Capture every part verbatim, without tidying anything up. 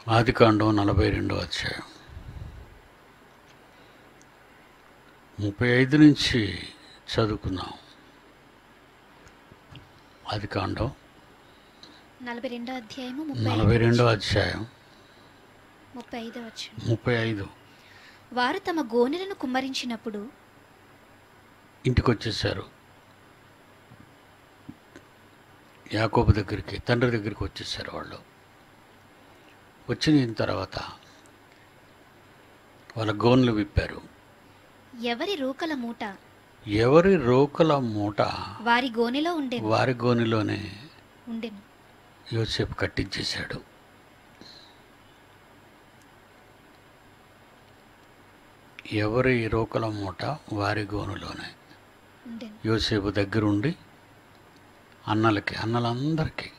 ఆదికాండం నలభై రెండో అధ్యాయం ముప్పై ఐదు నుంచి చదువుకుందాం. ఆదికాండం నలభై రెండో అధ్యాయము నలభై రెండో అధ్యాయం ముప్పై ఐదో వచనం. ముప్పై ఐదు. వారు తమ గోనెలను కుమ్మరించినప్పుడు ఇంటికి వచ్చేసారు. యాకోబు దగ్గరికి, తండ్రి దగ్గరికి వచ్చేసారు. వాళ్ళు వచ్చిన తర్వాత వాళ్ళ గోన్లు విప్పారు. ఎవరి రూకల మూట ఎవరి రోకల మూట వారి గోనెలో ఉండెను వారి గోనిలోనే ఉండెను యోసేపు కట్టించేశాడు. ఎవరి రోకల మూట వారి గోనులోనే ఉండెను. యోసేపు దగ్గరుండి అన్నలకి అన్నలందరికీ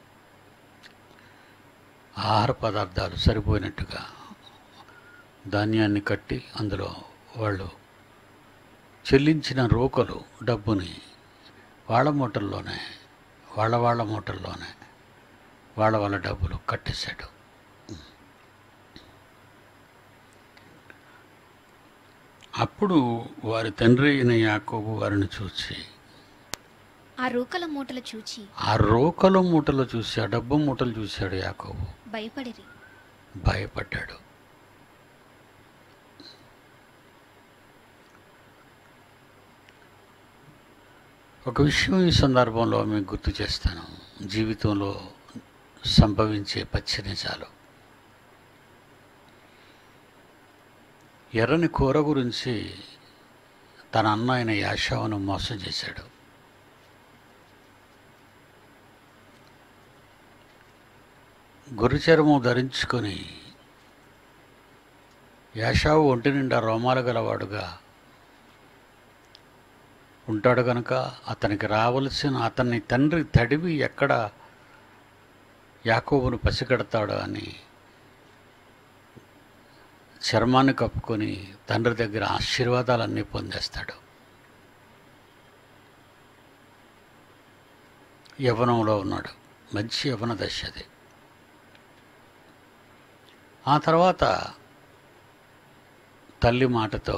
ఆహార పదార్థాలు సరిపోయినట్టుగా ధాన్యాన్ని కట్టి అందులో వాళ్ళు చెల్లించిన రోకలు డబ్బుని వాళ్ళ మూటల్లోనే వాళ్ళ వాళ్ళ మూటల్లోనే వాళ్ళ వాళ్ళ డబ్బులు కట్టేశాడు. అప్పుడు వారి తండ్రి అయిన యాకోబు వారిని చూసి, ఆ రూకల మూటలు చూచి ఆ రోకల మూటలు చూసి, ఆ డబ్బు మూటలు చూశాడు యాకోబు. భయపడిరి. భయపడ్డాడు. ఒక విషయం ఈ సందర్భంలో మీకు గుర్తు చేస్తాను. జీవితంలో సంభవించే పచ్చి నిజాలు. ఎర్రని కూర గురించి తన అన్న అయిన యాషావును మోసం చేశాడు. గొర్రె చర్మం ధరించుకొని యాషావు ఒంటి నిండా రోమాలు గలవాడుగా ఉంటాడు కనుక అతనికి రావలసిన అతన్ని తండ్రి తడివి ఎక్కడ యాకోబును పసిగడతాడు అని చర్మాన్ని కప్పుకొని తండ్రి దగ్గర ఆశీర్వాదాలన్నీ పొందేస్తాడు. యవ్వనంలో ఉన్నాడు. మంచి యవ్వన దశ అది. ఆ తర్వాత తల్లి మాటతో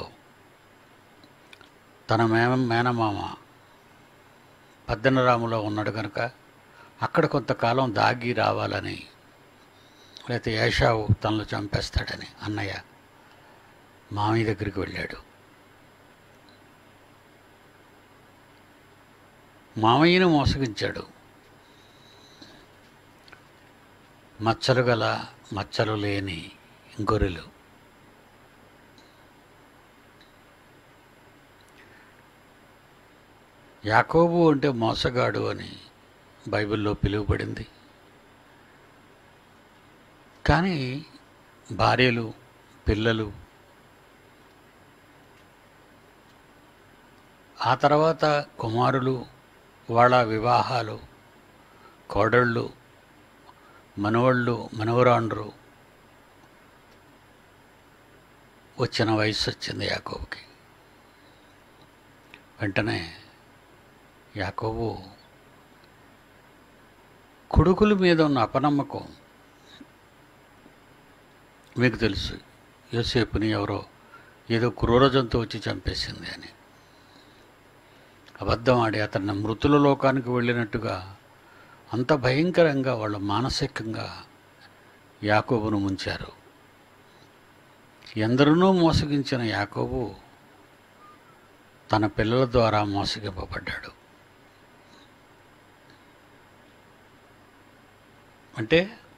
తన మే మేనమామ పద్దెనరాములో ఉన్నాడు కనుక అక్కడ కొంతకాలం దాగి రావాలని, లేకపోతే ఏషావు తనలో చంపేస్తాడని అన్నయ్య మామయ్య దగ్గరికి వెళ్ళాడు. మామయ్యను మోసగించాడు. మచ్చలు గల మచ్చలు లేని గొర్రెలు. యాకోబు అంటే మోసగాడు అని బైబిల్లో పిలువబడింది. కానీ భార్యలు, పిల్లలు, ఆ తర్వాత కుమారులు, వాళ్ళ వివాహాలు, కోడళ్ళు, మనవళ్ళు, మనవరాండ్రు వచ్చిన వయసు వచ్చింది యాకోబుకి. వెంటనే యాకోబు కొడుకుల మీద ఉన్న అపనమ్మకం, మీకు తెలుసు, యోసేపుని ఎవరో ఏదో క్రూర జంతువు వచ్చి చంపేసింది అని అబద్ధం ఆడి అతన్ని మృతుల లోకానికి వెళ్ళినట్టుగా అంత భయంకరంగా వాళ్ళు మానసికంగా యాకోబును ముంచారు. ఎందరినో మోసగించిన యాకోబు తన పిల్లల ద్వారా మోసగింపబడ్డాడు. అంటే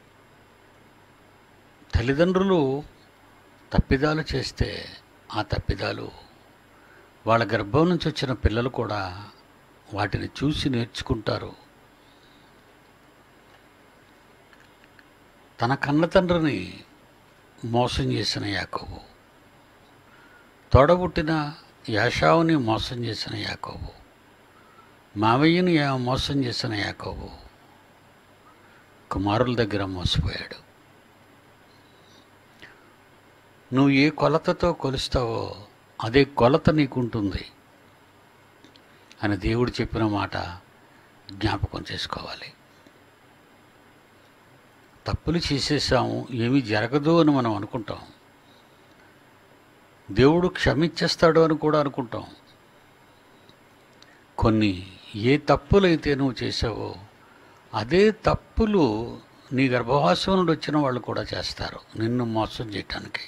తల్లిదండ్రులు తప్పిదాలు చేస్తే ఆ తప్పిదాలు వాళ్ళ గర్భం నుంచి వచ్చిన పిల్లలు కూడా వాటిని చూసి నేర్చుకుంటారు. తన కన్న తండ్రిని మోసం చేసిన యాకోబు, తోడబుట్టిన యాషావుని మోసం చేసిన యాకోబు, మావయ్యని మోసం చేసిన యాకోబు కుమారుల దగ్గర మోసపోయాడు. నువ్వు ఏ కొలతతో కొలుస్తావో అదే కొలత నీకుంటుంది అని దేవుడు చెప్పిన మాట జ్ఞాపకం చేసుకోవాలి. తప్పులు చేసేసాము, ఏమీ జరగదు అని మనం అనుకుంటాం. దేవుడు క్షమించేస్తాడు అని కూడా అనుకుంటాం. కొన్ని ఏ తప్పులైతే నువ్వు చేసావో అదే తప్పులు నీ గర్భవాసం నుండి వచ్చిన వాళ్ళు కూడా చేస్తారు నిన్ను మోసం చేయటానికి.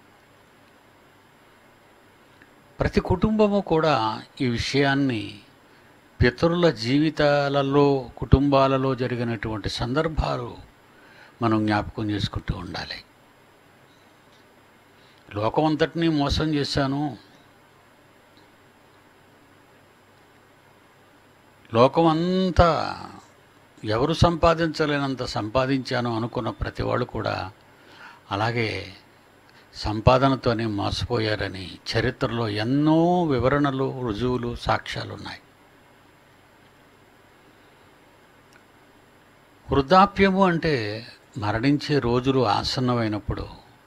ప్రతి కుటుంబము కూడా ఈ విషయాన్ని పితరుల జీవితాలలో, కుటుంబాలలో జరిగినటువంటి సందర్భాలు మనం జ్ఞాపకం చేసుకుంటూ ఉండాలి. లోకం అంతటినీ మోసం చేశాను, లోకమంతా ఎవరు సంపాదించలేనంత సంపాదించాను అనుకున్న ప్రతి వాళ్ళు కూడా అలాగే సంపాదనతోనే మోసపోయారని చరిత్రలో ఎన్నో వివరణలు, రుజువులు, సాక్ష్యాలు ఉన్నాయి. వృద్ధాప్యము అంటే మరణించే రోజులు ఆసన్నమైనప్పుడు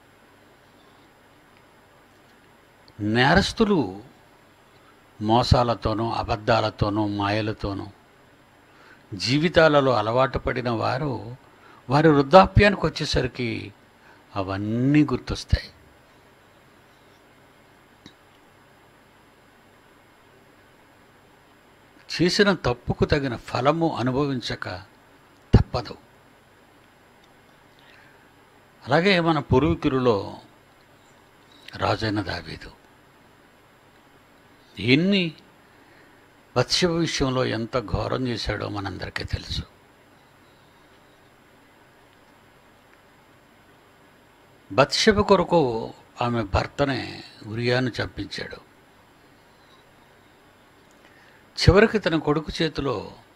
నేరస్తులు మోసాలతోనూ, అబద్ధాలతోనూ, మాయలతోనూ జీవితాలలో అలవాటు పడిన వారు వారి వృద్ధాప్యానికి వచ్చేసరికి అవన్నీ గుర్తొస్తాయి. చేసిన తప్పుకు తగిన ఫలము అనుభవించక తప్పదు. అలాగే మన పూర్వీకులలో రాజైన దావీదు ఎన్ని బత్షెబ విషయంలో ఎంత ఘోరం చేశాడో మనందరికీ తెలుసు. బత్షెబ కొరకు ఆమె భర్తనే ఉరియాను చంపించాడు. చివరికి తన కొడుకు చేతిలో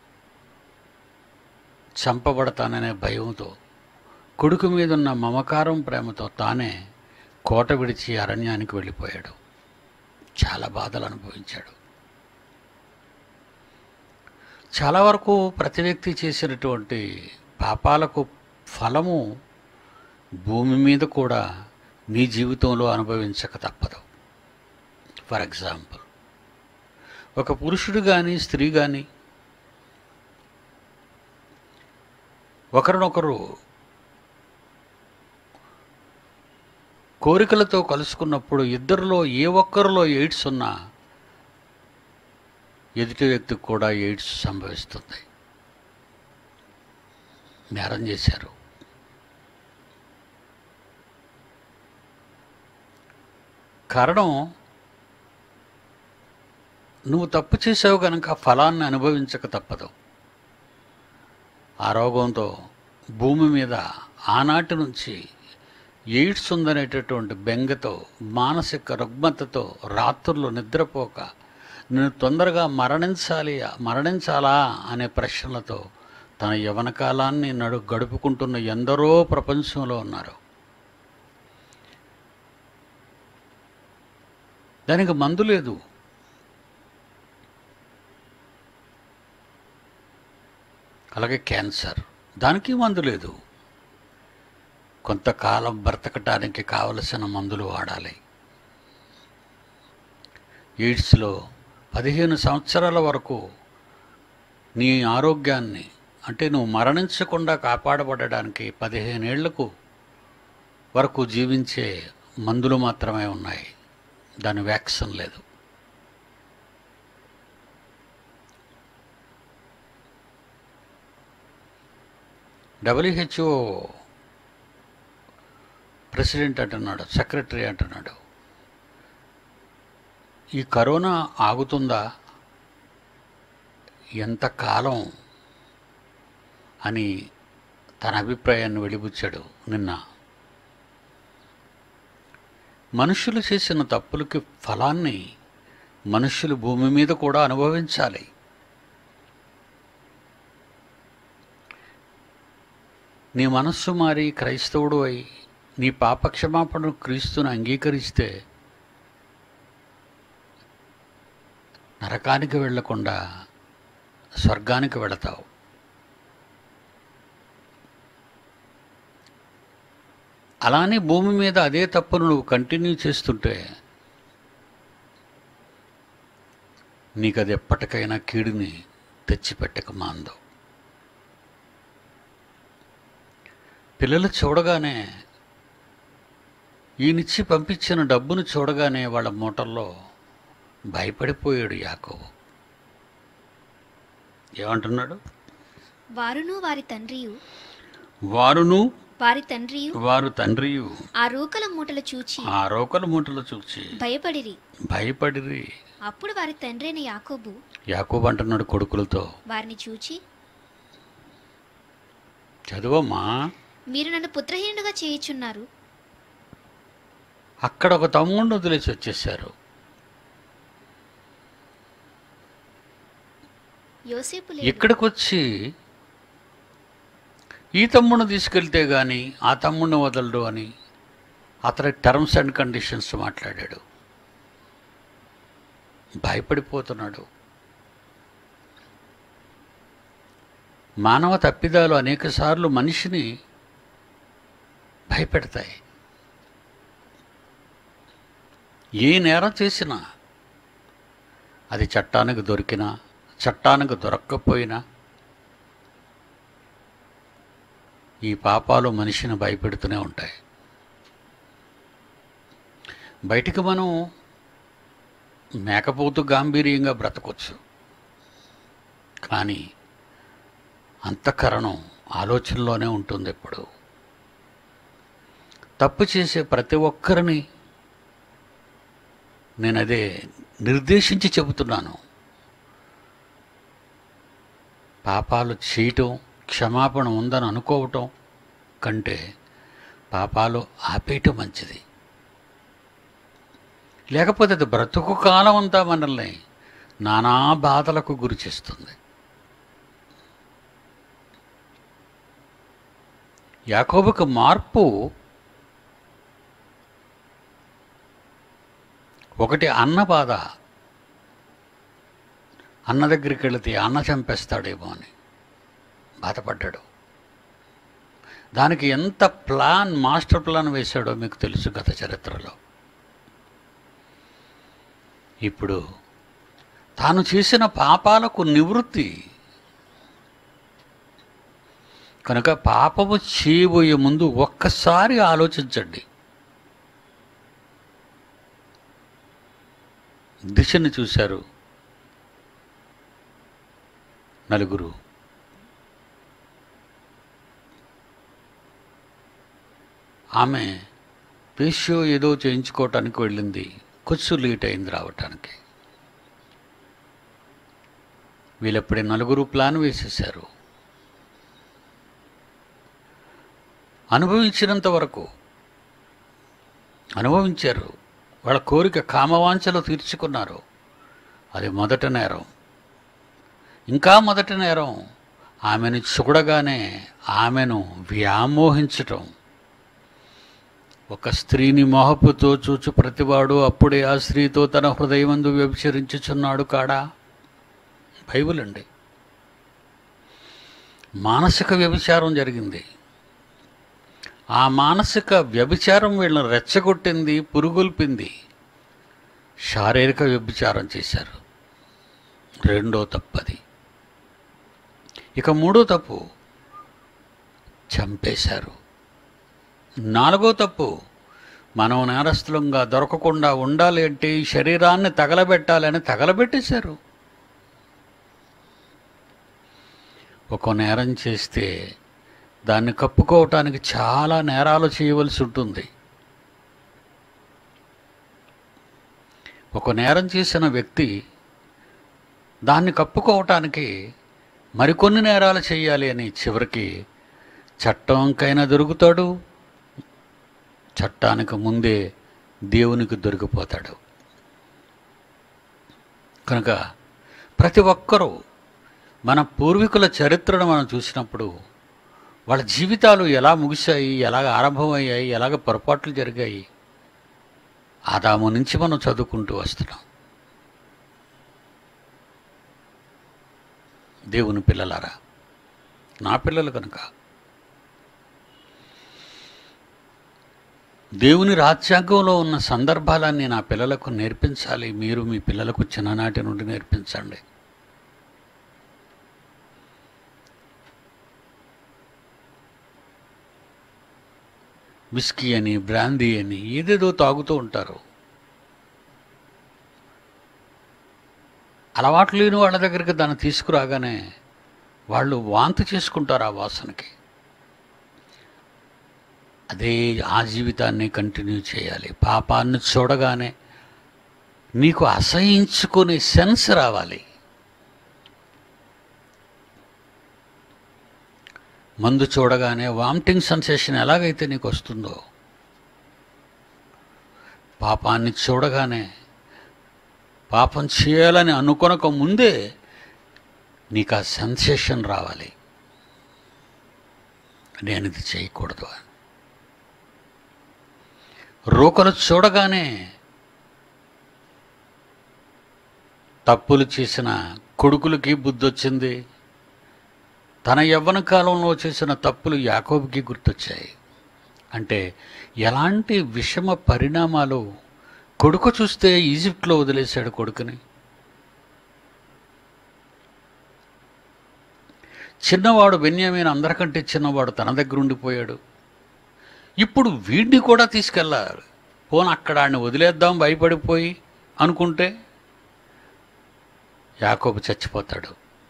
చంపబడతాననే భయంతో, కొడుకు మీదున్న మమకారం, ప్రేమతో తానే కోట విడిచి అరణ్యానికి వెళ్ళిపోయాడు. చాలా బాధలు అనుభవించాడు. చాలా వరకు ప్రతి వ్యక్తి చేసినటువంటి పాపాలకు ఫలము భూమి మీద కూడా నీ జీవితంలో అనుభవించక తప్పదు. ఫర్ ఎగ్జాంపుల్, ఒక పురుషుడు కానీ స్త్రీ కానీ ఒకరినొకరు కోరికలతో కలుసుకున్నప్పుడు ఇద్దరిలో ఏ ఒక్కరిలో ఎయిడ్స్ ఉన్నా ఎదుటి వ్యక్తికి కూడా ఎయిడ్స్ సంభవిస్తుంది. నేరం చేశారు. కారణం, నువ్వు తప్పు చేసావు కనుక ఫలాన్ని అనుభవించక తప్పదు. ఆ రోగంతో భూమి మీద ఆనాటి నుంచి ఎయిడ్స్ ఉందనేటటువంటి బెంగతో, మానసిక రుగ్మతతో రాత్రులు నిద్రపోక, నేను తొందరగా మరణించాలి మరణించాలా అనే ప్రశ్నలతో తన యవ్వన కాలాన్ని నడు గడుపుకుంటున్న ఎందరో ప్రపంచంలో ఉన్నారు. దానికి మందు లేదు. అలాగే క్యాన్సర్, దానికి మందు లేదు. కొంతకాలం బ్రతకటానికి కావలసిన మందులు వాడాలి. ఎయిడ్స్లో పదిహేను సంవత్సరాల వరకు నీ ఆరోగ్యాన్ని, అంటే నువ్వు మరణించకుండా కాపాడబడడానికి పదిహేనేళ్లకు వరకు జీవించే మందులు మాత్రమే ఉన్నాయి. దాని వ్యాక్సిన్ లేదు. డబ్ల్యూహెచ్ఓ ప్రెసిడెంట్ అంటున్నాడు, సెక్రటరీ అంటున్నాడు, ఈ కరోనా ఆగుతుందా, ఎంతకాలం అని తన అభిప్రాయాన్ని వెలిబుచ్చాడు నిన్న. మనుషులు చేసిన తప్పులకి ఫలాన్ని మనుషులు భూమి మీద కూడా అనుభవించాలి. నీ మనస్సు మారి క్రైస్తవుడు అయి నీ పాపక్షమాపణను క్రీస్తును అంగీకరిస్తే నరకానికి వెళ్లకుండా స్వర్గానికి వెళతావు. అలానే భూమి మీద అదే తప్పును నువ్వు కంటిన్యూ చేస్తుంటే నీకు అది ఎప్పటికైనా కీడుని తెచ్చిపెట్టక మాందో. పిల్లలు చూడగానే, ఈయనిచ్చి పంపించిన డబ్బును చూడగానే వాళ్ళ మూటల్లో భయపడిపోయాడు యాకోబు. ఏమంటున్నాడు? వారును వారి తండ్రియు వారును వారి తండ్రియు వారు తండ్రియు ఆ రూకల మూటలు చూచి ఆ రోకల మూటలు చూచి భయపడిరి. భయపడిరి. అప్పుడు వారి తండ్రి అయిన యాకోబు యాకోబు అంటున్నాడు కొడుకులతో, వారిని చూచి, చదువమ్మా, మీరు నన్ను పుత్రహీనుడుగా చేయుచున్నారు. అక్కడ ఒక తమ్ముడిని వదిలేసి వచ్చేసారు. యోసేపు లేడు. ఇక్కడికి వచ్చి ఈ తమ్ముడిని తీసుకెళ్తే గాని ఆ తమ్ముడిని వదలడు అని అతని టర్మ్స్ అండ్ కండిషన్స్ మాట్లాడాడు. భయపడిపోతున్నాడు. మానవ తప్పిదాలు అనేక సార్లు మనిషిని భయపెడతాయి. ఏ నేరం చేసినా, అది చట్టానికి దొరికినా చట్టానికి దొరక్కపోయినా, ఈ పాపాలు మనిషిని భయపెడుతూనే ఉంటాయి. బయటికి మనం మేకపోతు గాంభీర్యంగా బ్రతకొచ్చు, కానీ అంతఃకరణం ఆలోచనలోనే ఉంటుంది. ఎప్పుడు తప్పు చేసే ప్రతి ఒక్కరిని నేను అదే నిర్దేశించి చెబుతున్నాను. పాపాలు చేయటం, క్షమాపణ ఉందని అనుకోవటం కంటే పాపాలు ఆపేయటం మంచిది. లేకపోతే అది బ్రతుకు కాలం అంతా మనల్ని నానా బాధలకు గురి చేస్తుంది. యాకోబుకు మార్పు ఒకటి, అన్న బాధ. అన్న దగ్గరికి వెళితే అన్న చంపేస్తాడేమో అని బాధపడ్డాడు. దానికి ఎంత ప్లాన్, మాస్టర్ ప్లాన్ వేశాడో మీకు తెలుసు గత చరిత్రలో. ఇప్పుడు తాను చేసిన పాపాలకు నివృత్తి కనుక పాపము చేయబోయే ముందు ఒక్కసారి ఆలోచించండి. దిశని చూశారు నలుగురు. ఆమె పేష్యో ఏదో చేయించుకోవటానికి వెళ్ళింది. కొంచెం లేట్ అయింది రావటానికి. వీళ్ళప్పుడే నలుగురు ప్లాన్ వేసేశారు. అనుభవించినంత వరకు అనుభవించారు. వాళ్ళ కోరిక కామవాంఛలు తీర్చుకున్నారు. అది మొదటి నేరం. ఇంకా మొదటి నేరం ఆమెను చూడగానే ఆమెను వ్యామోహించటం. ఒక స్త్రీని మోహపుతో చూచు ప్రతివాడు అప్పుడే ఆ స్త్రీతో తన హృదయమందు వ్యభిచరించుచున్నాడు కాడా. బైబిల్ అండి. మానసిక వ్యభిచారం జరిగింది. ఆ మానసిక వ్యభిచారం వీళ్ళని రెచ్చగొట్టింది, పురుగొల్పింది. శారీరక వ్యభిచారం చేశారు. రెండో తప్పది. ఇక మూడో తప్పు, చంపేశారు. నాలుగో తప్పు, మనం నేరస్తులంగా దొరకకుండా ఉండాలి అంటే ఈ శరీరాన్ని తగలబెట్టాలని తగలబెట్టేశారు. ఒక నేరం చేస్తే దాన్ని కప్పుకోవటానికి చాలా నేరాలు చేయవలసి ఉంటుంది. ఒక నేరం చేసిన వ్యక్తి దాన్ని కప్పుకోవటానికి మరికొన్ని నేరాలు చేయాలి అని చివరికి చట్టంకైనా దొరుకుతాడు, చట్టానికి ముందే దేవునికి దొరికిపోతాడు. కనుక ప్రతి ఒక్కరూ మన పూర్వీకుల చరిత్రను మనం చూసినప్పుడు వాళ్ళ జీవితాలు ఎలా ముగిశాయి, ఎలాగ ఆరంభమయ్యాయి, ఎలాగ పొరపాట్లు జరిగాయి, ఆదాము నుంచి మనం చదువుకుంటూ వస్తున్నాం. దేవుని పిల్లలారా, నా పిల్లలు కనుక దేవుని రాజ్యాంగంలో ఉన్న సందర్భాలన్నీ నా పిల్లలకు నేర్పించాలి. మీరు మీ పిల్లలకు చిన్ననాటి నుండి నేర్పించండి. విస్కీ అని, బ్రాందీ అని ఏదేదో తాగుతూ ఉంటారు. అలవాటు లేని వాళ్ళ దగ్గరికి దాన్ని తీసుకురాగానే వాళ్ళు వాంతి చేసుకుంటారు ఆ వాసనకి. అదే ఆ జీవితాన్ని కంటిన్యూ చేయాలి. పాపాన్ని చూడగానే నీకు అసహించుకునే సెన్స్ రావాలి. మందు చూడగానే వామిటింగ్ సెన్సేషన్ ఎలాగైతే నీకు వస్తుందో, పాపాన్ని చూడగానే పాపం చేయాలని అనుకొనక ముందే నీకు ఆ సెన్సేషన్ రావాలి, నేను ఇది చేయకూడదు అని. రోకలు చూడగానే తప్పులు చేసిన కొడుకులకి బుద్ధి వచ్చింది. తన యవ్వన కాలంలో చేసిన తప్పులు యాకోబుకి గుర్తొచ్చాయి. అంటే ఎలాంటి విషమ పరిణామాలు. కొడుకు చూస్తే ఈజిప్ట్లో వదిలేశాడు కొడుకుని. చిన్నవాడు బెన్యామీను అందరికంటే చిన్నవాడు తన దగ్గర ఉండిపోయాడు. ఇప్పుడు వీడిని కూడా తీసుకెళ్ళాలి. పోను అక్కడ ఆడిని వదిలేద్దాం భయపడిపోయి అనుకుంటే యాకోబు చచ్చిపోతాడు.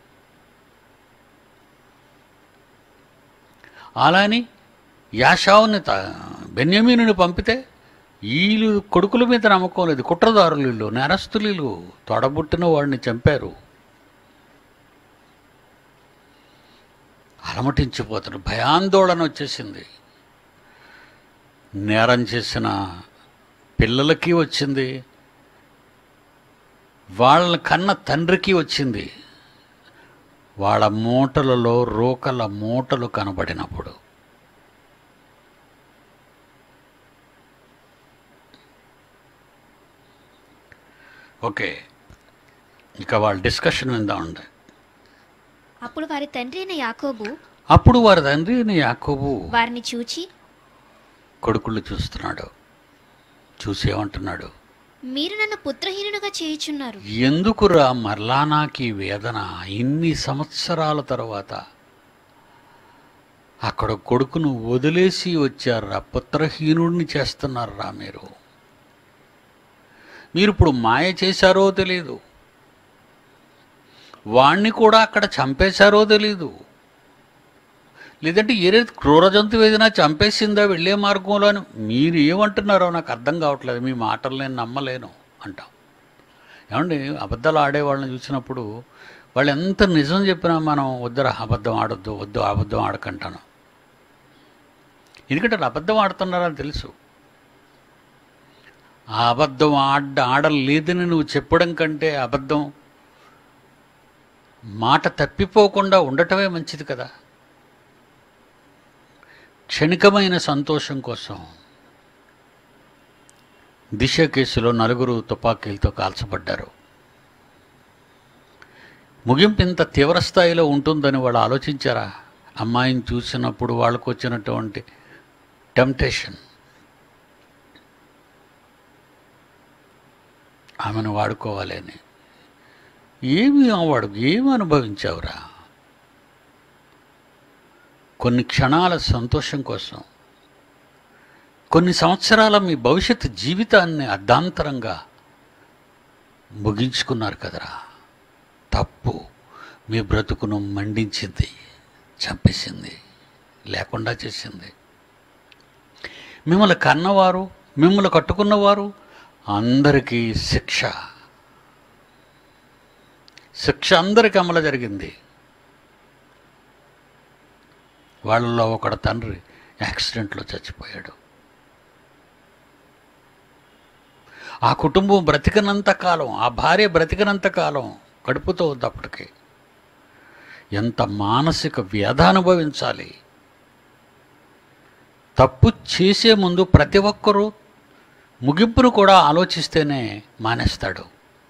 అలాని యాషావుని బెన్యామీనుని పంపితే వీళ్ళు కొడుకుల మీద నమ్మకం లేదు. కుట్రదారులు వీళ్ళు, నేరస్తులు వీళ్ళు, తొడబుట్టిన వాడిని చంపారు. అలమటించిపోతాడు. భయాందోళన వచ్చేసింది. నేరం చేసిన పిల్లలకి వచ్చింది, వాళ్ళ కన్న తండ్రికి వచ్చింది. వాళ్ళ మూటలలో రోకల మూటలు కనబడినప్పుడు ఓకే, ఇక వాళ్ళ డిస్కషన్ విందామండి. అప్పుడు వారి తండ్రి అయిన యాకోబు అప్పుడు వారి తండ్రి అయిన యాకోబు వారిని చూచి కొడుకులు చూస్తున్నాడు. చూసి ఏమంటున్నాడు? మీరు నన్ను పుత్రహీనుడుగా చేయుచున్నారు. ఎందుకురా మరలా నాకు ఈ వేదన? ఇన్ని సంవత్సరాల తర్వాత అక్కడ కొడుకును వదిలేసి వచ్చారా, పుత్రహీనుడిని చేస్తున్నారా మీరు? మీరు ఇప్పుడు మాయ చేశారో తెలీదు, వాణ్ణి కూడా అక్కడ చంపేశారో తెలీదు, లేదంటే ఏరే క్రూర జంతువు ఏదైనా చంపేసిందా వెళ్ళే మార్గంలో అని మీరు ఏమంటున్నారో నాకు అర్థం కావట్లేదు. మీ మాటలు నేను నమ్మలేను అంటాం. ఏమండి, అబద్ధాలు ఆడేవాళ్ళని చూసినప్పుడు వాళ్ళు ఎంత నిజం చెప్పినా మనం వద్దరా అబద్ధం ఆడొద్దు, వద్దు అబద్ధం ఆడకంటాను. ఎందుకంటే వాళ్ళు అబద్ధం ఆడుతున్నారని తెలుసు. ఆ అబద్ధం ఆడ ఆడలేదని నువ్వు చెప్పడం కంటే అబద్ధం మాట తప్పిపోకుండా ఉండటమే మంచిది కదా. క్షణికమైన సంతోషం కోసం దిశ కేసులో నలుగురు తుపాకీలతో కాల్చబడ్డారు. ముగింపు ఇంత తీవ్ర స్థాయిలో ఉంటుందని వాళ్ళు ఆలోచించారా? అమ్మాయిని చూసినప్పుడు వాళ్ళకు వచ్చినటువంటి టెంప్టేషన్, ఆమెను వాడుకోవాలి అని. ఏమి వాడు ఏమి అనుభవించావురా? కొన్ని క్షణాల సంతోషం కోసం కొన్ని సంవత్సరాల మీ భవిష్యత్ జీవితాన్ని అర్ధాంతరంగా ముగించుకున్నారు కదరా. తప్పు మీ బ్రతుకును మండించింది, చంపేసింది, లేకుండా చేసింది. మిమ్మల్ని కన్నవారు, మిమ్మల్ని కట్టుకున్నవారు అందరికీ శిక్ష శిక్ష అందరికీ అమలు జరిగింది. వాళ్ళలో ఒకడు తండ్రి యాక్సిడెంట్లో చచ్చిపోయాడు. ఆ కుటుంబం బ్రతికినంత కాలం, ఆ భార్య బ్రతికినంత కాలం కడుపుతో ఉంది. అప్పటికి ఎంత మానసిక వ్యధ అనుభవించాలి. తప్పు చేసే ముందు ప్రతి ఒక్కరూ ముగింపును కూడా ఆలోచిస్తేనే మానేస్తాడు.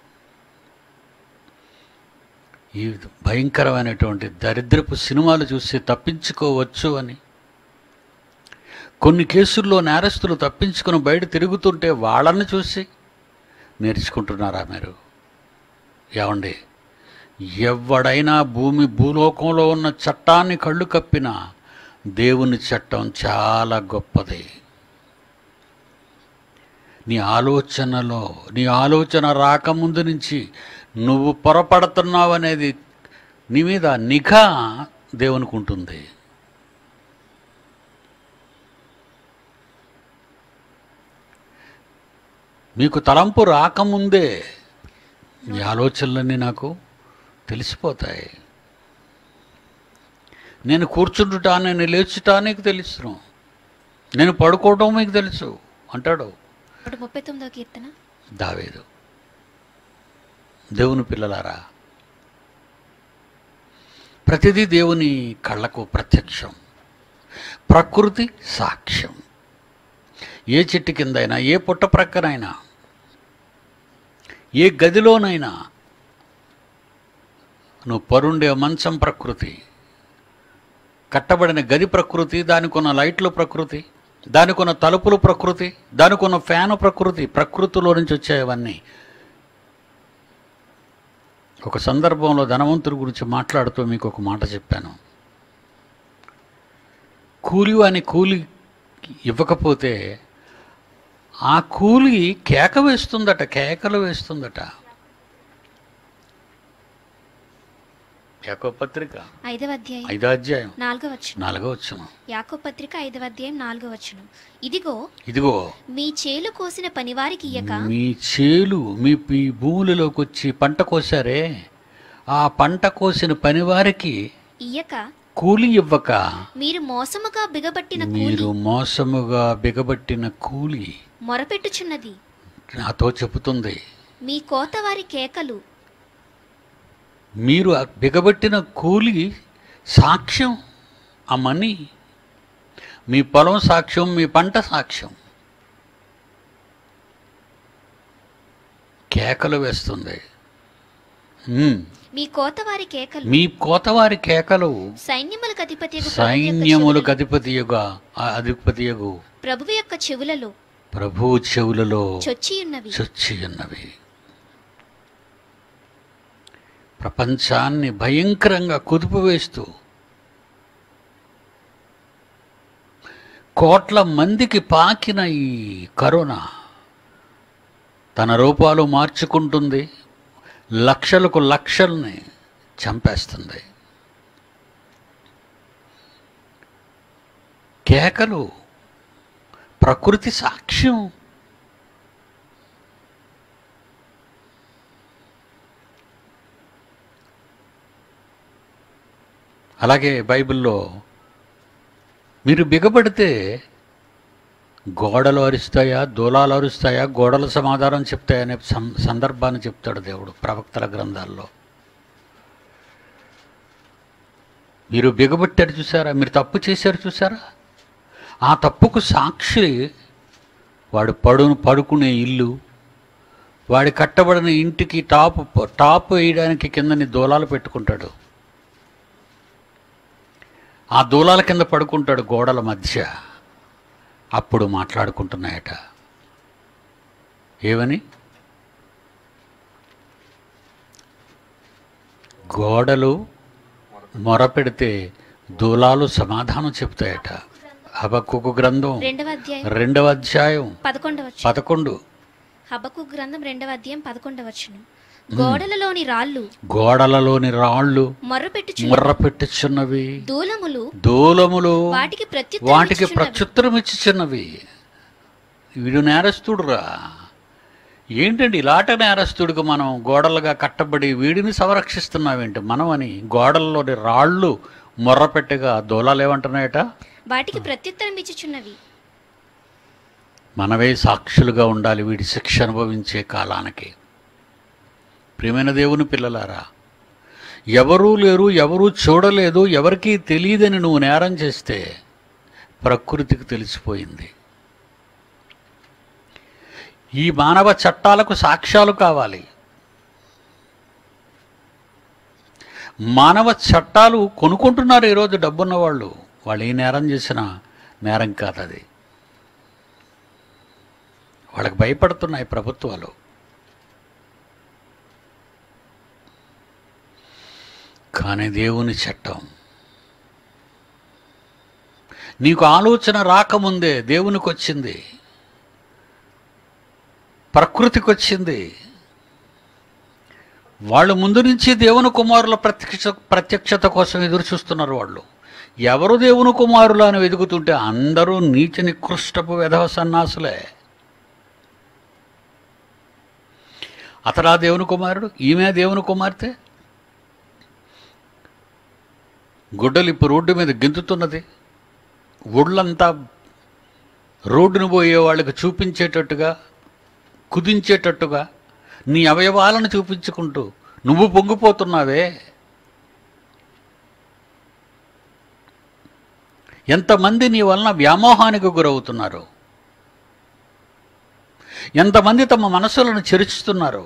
ఈ భయంకరమైనటువంటి దరిద్రపు సినిమాలు చూసి తప్పించుకోవచ్చు అని, కొన్ని కేసుల్లో నేరస్తులు తప్పించుకుని బయట తిరుగుతుంటే వాళ్ళని చూసి నేర్చుకుంటున్నారా మీరు? ఏమండి, ఎవడైనా భూమి భూలోకంలో ఉన్న చట్టాన్ని కళ్ళు కప్పినా దేవుని చట్టం చాలా గొప్పది. నీ ఆలోచనలో, నీ ఆలోచన రాకముందు నుంచి నువ్వు పొరపడుతున్నావు అనేది నీ మీద నిఘా దేవునికి ఉంటుంది. మీకు తలంపు రాకముందే నీ ఆలోచనలన్నీ నాకు తెలిసిపోతాయి. నేను కూర్చుంటుటా, నేను లేచుటా నీకు తెలుసు, నేను పడుకోవటం మీకు తెలుసు అంటాడు ముప్పై తొమ్మిదవ కీర్తన దావీదు. దేవుని పిల్లలారా, ప్రతిదీ దేవుని కళ్ళకు ప్రత్యక్షం, ప్రకృతి సాక్ష్యం. ఏ చెట్టు కిందైనా, ఏ పుట్ట ప్రక్కనైనా, ఏ గదిలోనైనా నువ్వు పరుండే మంచం ప్రకృతి, కట్టబడిన గది ప్రకృతి, దానికున్న లైట్లు ప్రకృతి, దానికున్న తలుపులు ప్రకృతి, దానికున్న ఫ్యాను ప్రకృతి. ప్రకృతిలో నుంచి వచ్చేవన్నీ. ఒక సందర్భంలో ధనవంతుడి గురించి మాట్లాడుతూ మీకు ఒక మాట చెప్పాను. కూలి అని కూలి ఇవ్వకపోతే ఆ కూలి కేక వేస్తుందట, కేకలు వేస్తుందట. యాకోబు పత్రిక ఐదవ అధ్యాయం ఐదో అధ్యాయం నాలుగవ వచనం. నాలుగో వచనం. యాకోబు పత్రిక ఐదవ అధ్యాయం నాలుగవ వచనం. ఇదిగో ఇదిగో మీ చేలు కోసిన పనివారికి ఇయ్యక, మీ చేలు మీ మీ భూములలోకి వచ్చి పంట కోసారే, ఆ పంట కోసిన పనివారికి ఇయ్యక కూలి ఇవ్వక, మీరు మోసముగా బిగబట్టిన కూలి మీరు మోసముగా బిగబట్టిన కూలి మొరపెట్టుచున్నది. నాతో చెబుతుంది, మీ కోతవారి కేకలు మీరు బిగబట్టిన కూలి సాక్ష్యం. ఆ మనీ మీ పొలం సాక్ష్యం, మీ పంట సాక్ష్యం. కేకలు వేస్తుంది. ఉమ్. మీ కోతవారి కేకలు మీ కోతవారి కేకలు సైన్యములకు అధిపతి సైన్యములకు అధిపతియుగా అధిపతియగు ప్రభువు యొక్క చెవులలో ప్రభు చెవులలో చొచ్చియున్నవి చొచ్చియున్నవి. ప్రపంచాన్ని భయంకరంగా కుదిపివేస్తూ కోట్ల మందికి పాకిన ఈ కరోనా తన రూపాలు మార్చుకుంటుంది, లక్షలకు లక్షల్ని చంపేస్తుంది. కేకలు ప్రకృతి సాక్ష్యం. అలాగే బైబిల్లో మీరు బిగబడితే గోడలు అరుస్తాయా, దూలాలు అరుస్తాయా, గోడలు సమాధానం చెప్తాయనే సందర్భాన్ని చెప్తాడు దేవుడు ప్రవక్తల గ్రంథాల్లో. మీరు బిగబట్టారు చూసారా, మీరు తప్పు చేశారు చూసారా, ఆ తప్పుకు సాక్షి వాడు పడు పడుకునే ఇల్లు, వాడి కట్టబడిన ఇంటికి టాప్ టాప్ వేయడానికి కిందని దూలాలు పెట్టుకుంటాడు. ఆ దూలాల కింద పడుకుంటాడు గోడల మధ్య. అప్పుడు మాట్లాడుకుంటున్నాయట ఏమని? గోడలు మొర పెడితే దూలాలు సమాధానం చెప్తాయట. హబక్కుకు గ్రంథం రెండవ అధ్యాయం రెండవ అధ్యాయం పదకొండవ పదకొండు. హబక్కుకు గ్రంథం రెండవ అధ్యాయం పదకొండవ వచనం. గోడలలోని రాళ్ళు గోడలలోని రాళ్ళు మొర్రపెట్టుచు మొర్రపెట్టుచున్నవి, దూలములు దూలములు వాటికి ప్రత్యుత్తరం వాటికి ఇచ్చుచున్నవి. ప్రత్యుత్తరం ఇచ్చుచున్నవి. వీడు నేరస్తుడురా. ఏంటండి ఇలాట నేరస్తుడికి మనం గోడలుగా కట్టబడి వీడిని సంరక్షిస్తున్నామేంటి మనం అని గోడల్లోని రాళ్ళు మొర్రపెట్టగా దూలాలు ఏమంటున్నాయట? వాటికి ప్రత్యుత్తరం ఇచ్చుచున్నవి. మనవే సాక్షులుగా ఉండాలి వీడి శిక్ష అనుభవించే కాలానికి. ప్రియమైన దేవుని పిల్లలారా, ఎవరూ లేరు, ఎవరూ చూడలేదు, ఎవరికీ తెలియదని నువ్వు నేరం చేస్తే ప్రకృతికి తెలిసిపోయింది. ఈ మానవ చట్టాలకు సాక్ష్యాలు కావాలి. మానవ చట్టాలు కొనుక్కుంటున్నారు ఈరోజు డబ్బున్న వాళ్ళు. వాళ్ళు ఏ నేరం చేసినా నేరం కాదు అది. వాళ్ళకి భయపడుతున్నాయి ప్రభుత్వాలు. కానీ దేవుని చట్టం నీకు ఆలోచన రాకముందే దేవునికి వచ్చింది. ప్రకృతికి వచ్చింది. వాళ్ళు ముందు నుంచి దేవుని కుమారుల ప్రత్యక్ష ప్రత్యక్షత కోసం ఎదురు చూస్తున్నారు. వాళ్ళు ఎవరు దేవుని కుమారులు అని వెతుకుతుంటే అందరూ నీచ నికృష్టపు వెధవ సన్నాసులే. అతడా దేవుని కుమారుడు, ఈమె దేవుని కుమార్తె. గుడ్డలిప్పు రోడ్డు మీద గెంతుతున్నది. ఒళ్ళంతా రోడ్డును పోయే వాళ్ళకి చూపించేటట్టుగా, కుదించేటట్టుగా నీ అవయవాలను చూపించుకుంటూ నువ్వు పొంగిపోతున్నావే. ఎంతమంది నీ వలన వ్యామోహానికి గురవుతున్నారు, ఎంతమంది తమ మనసులను చెరుచుతున్నారు.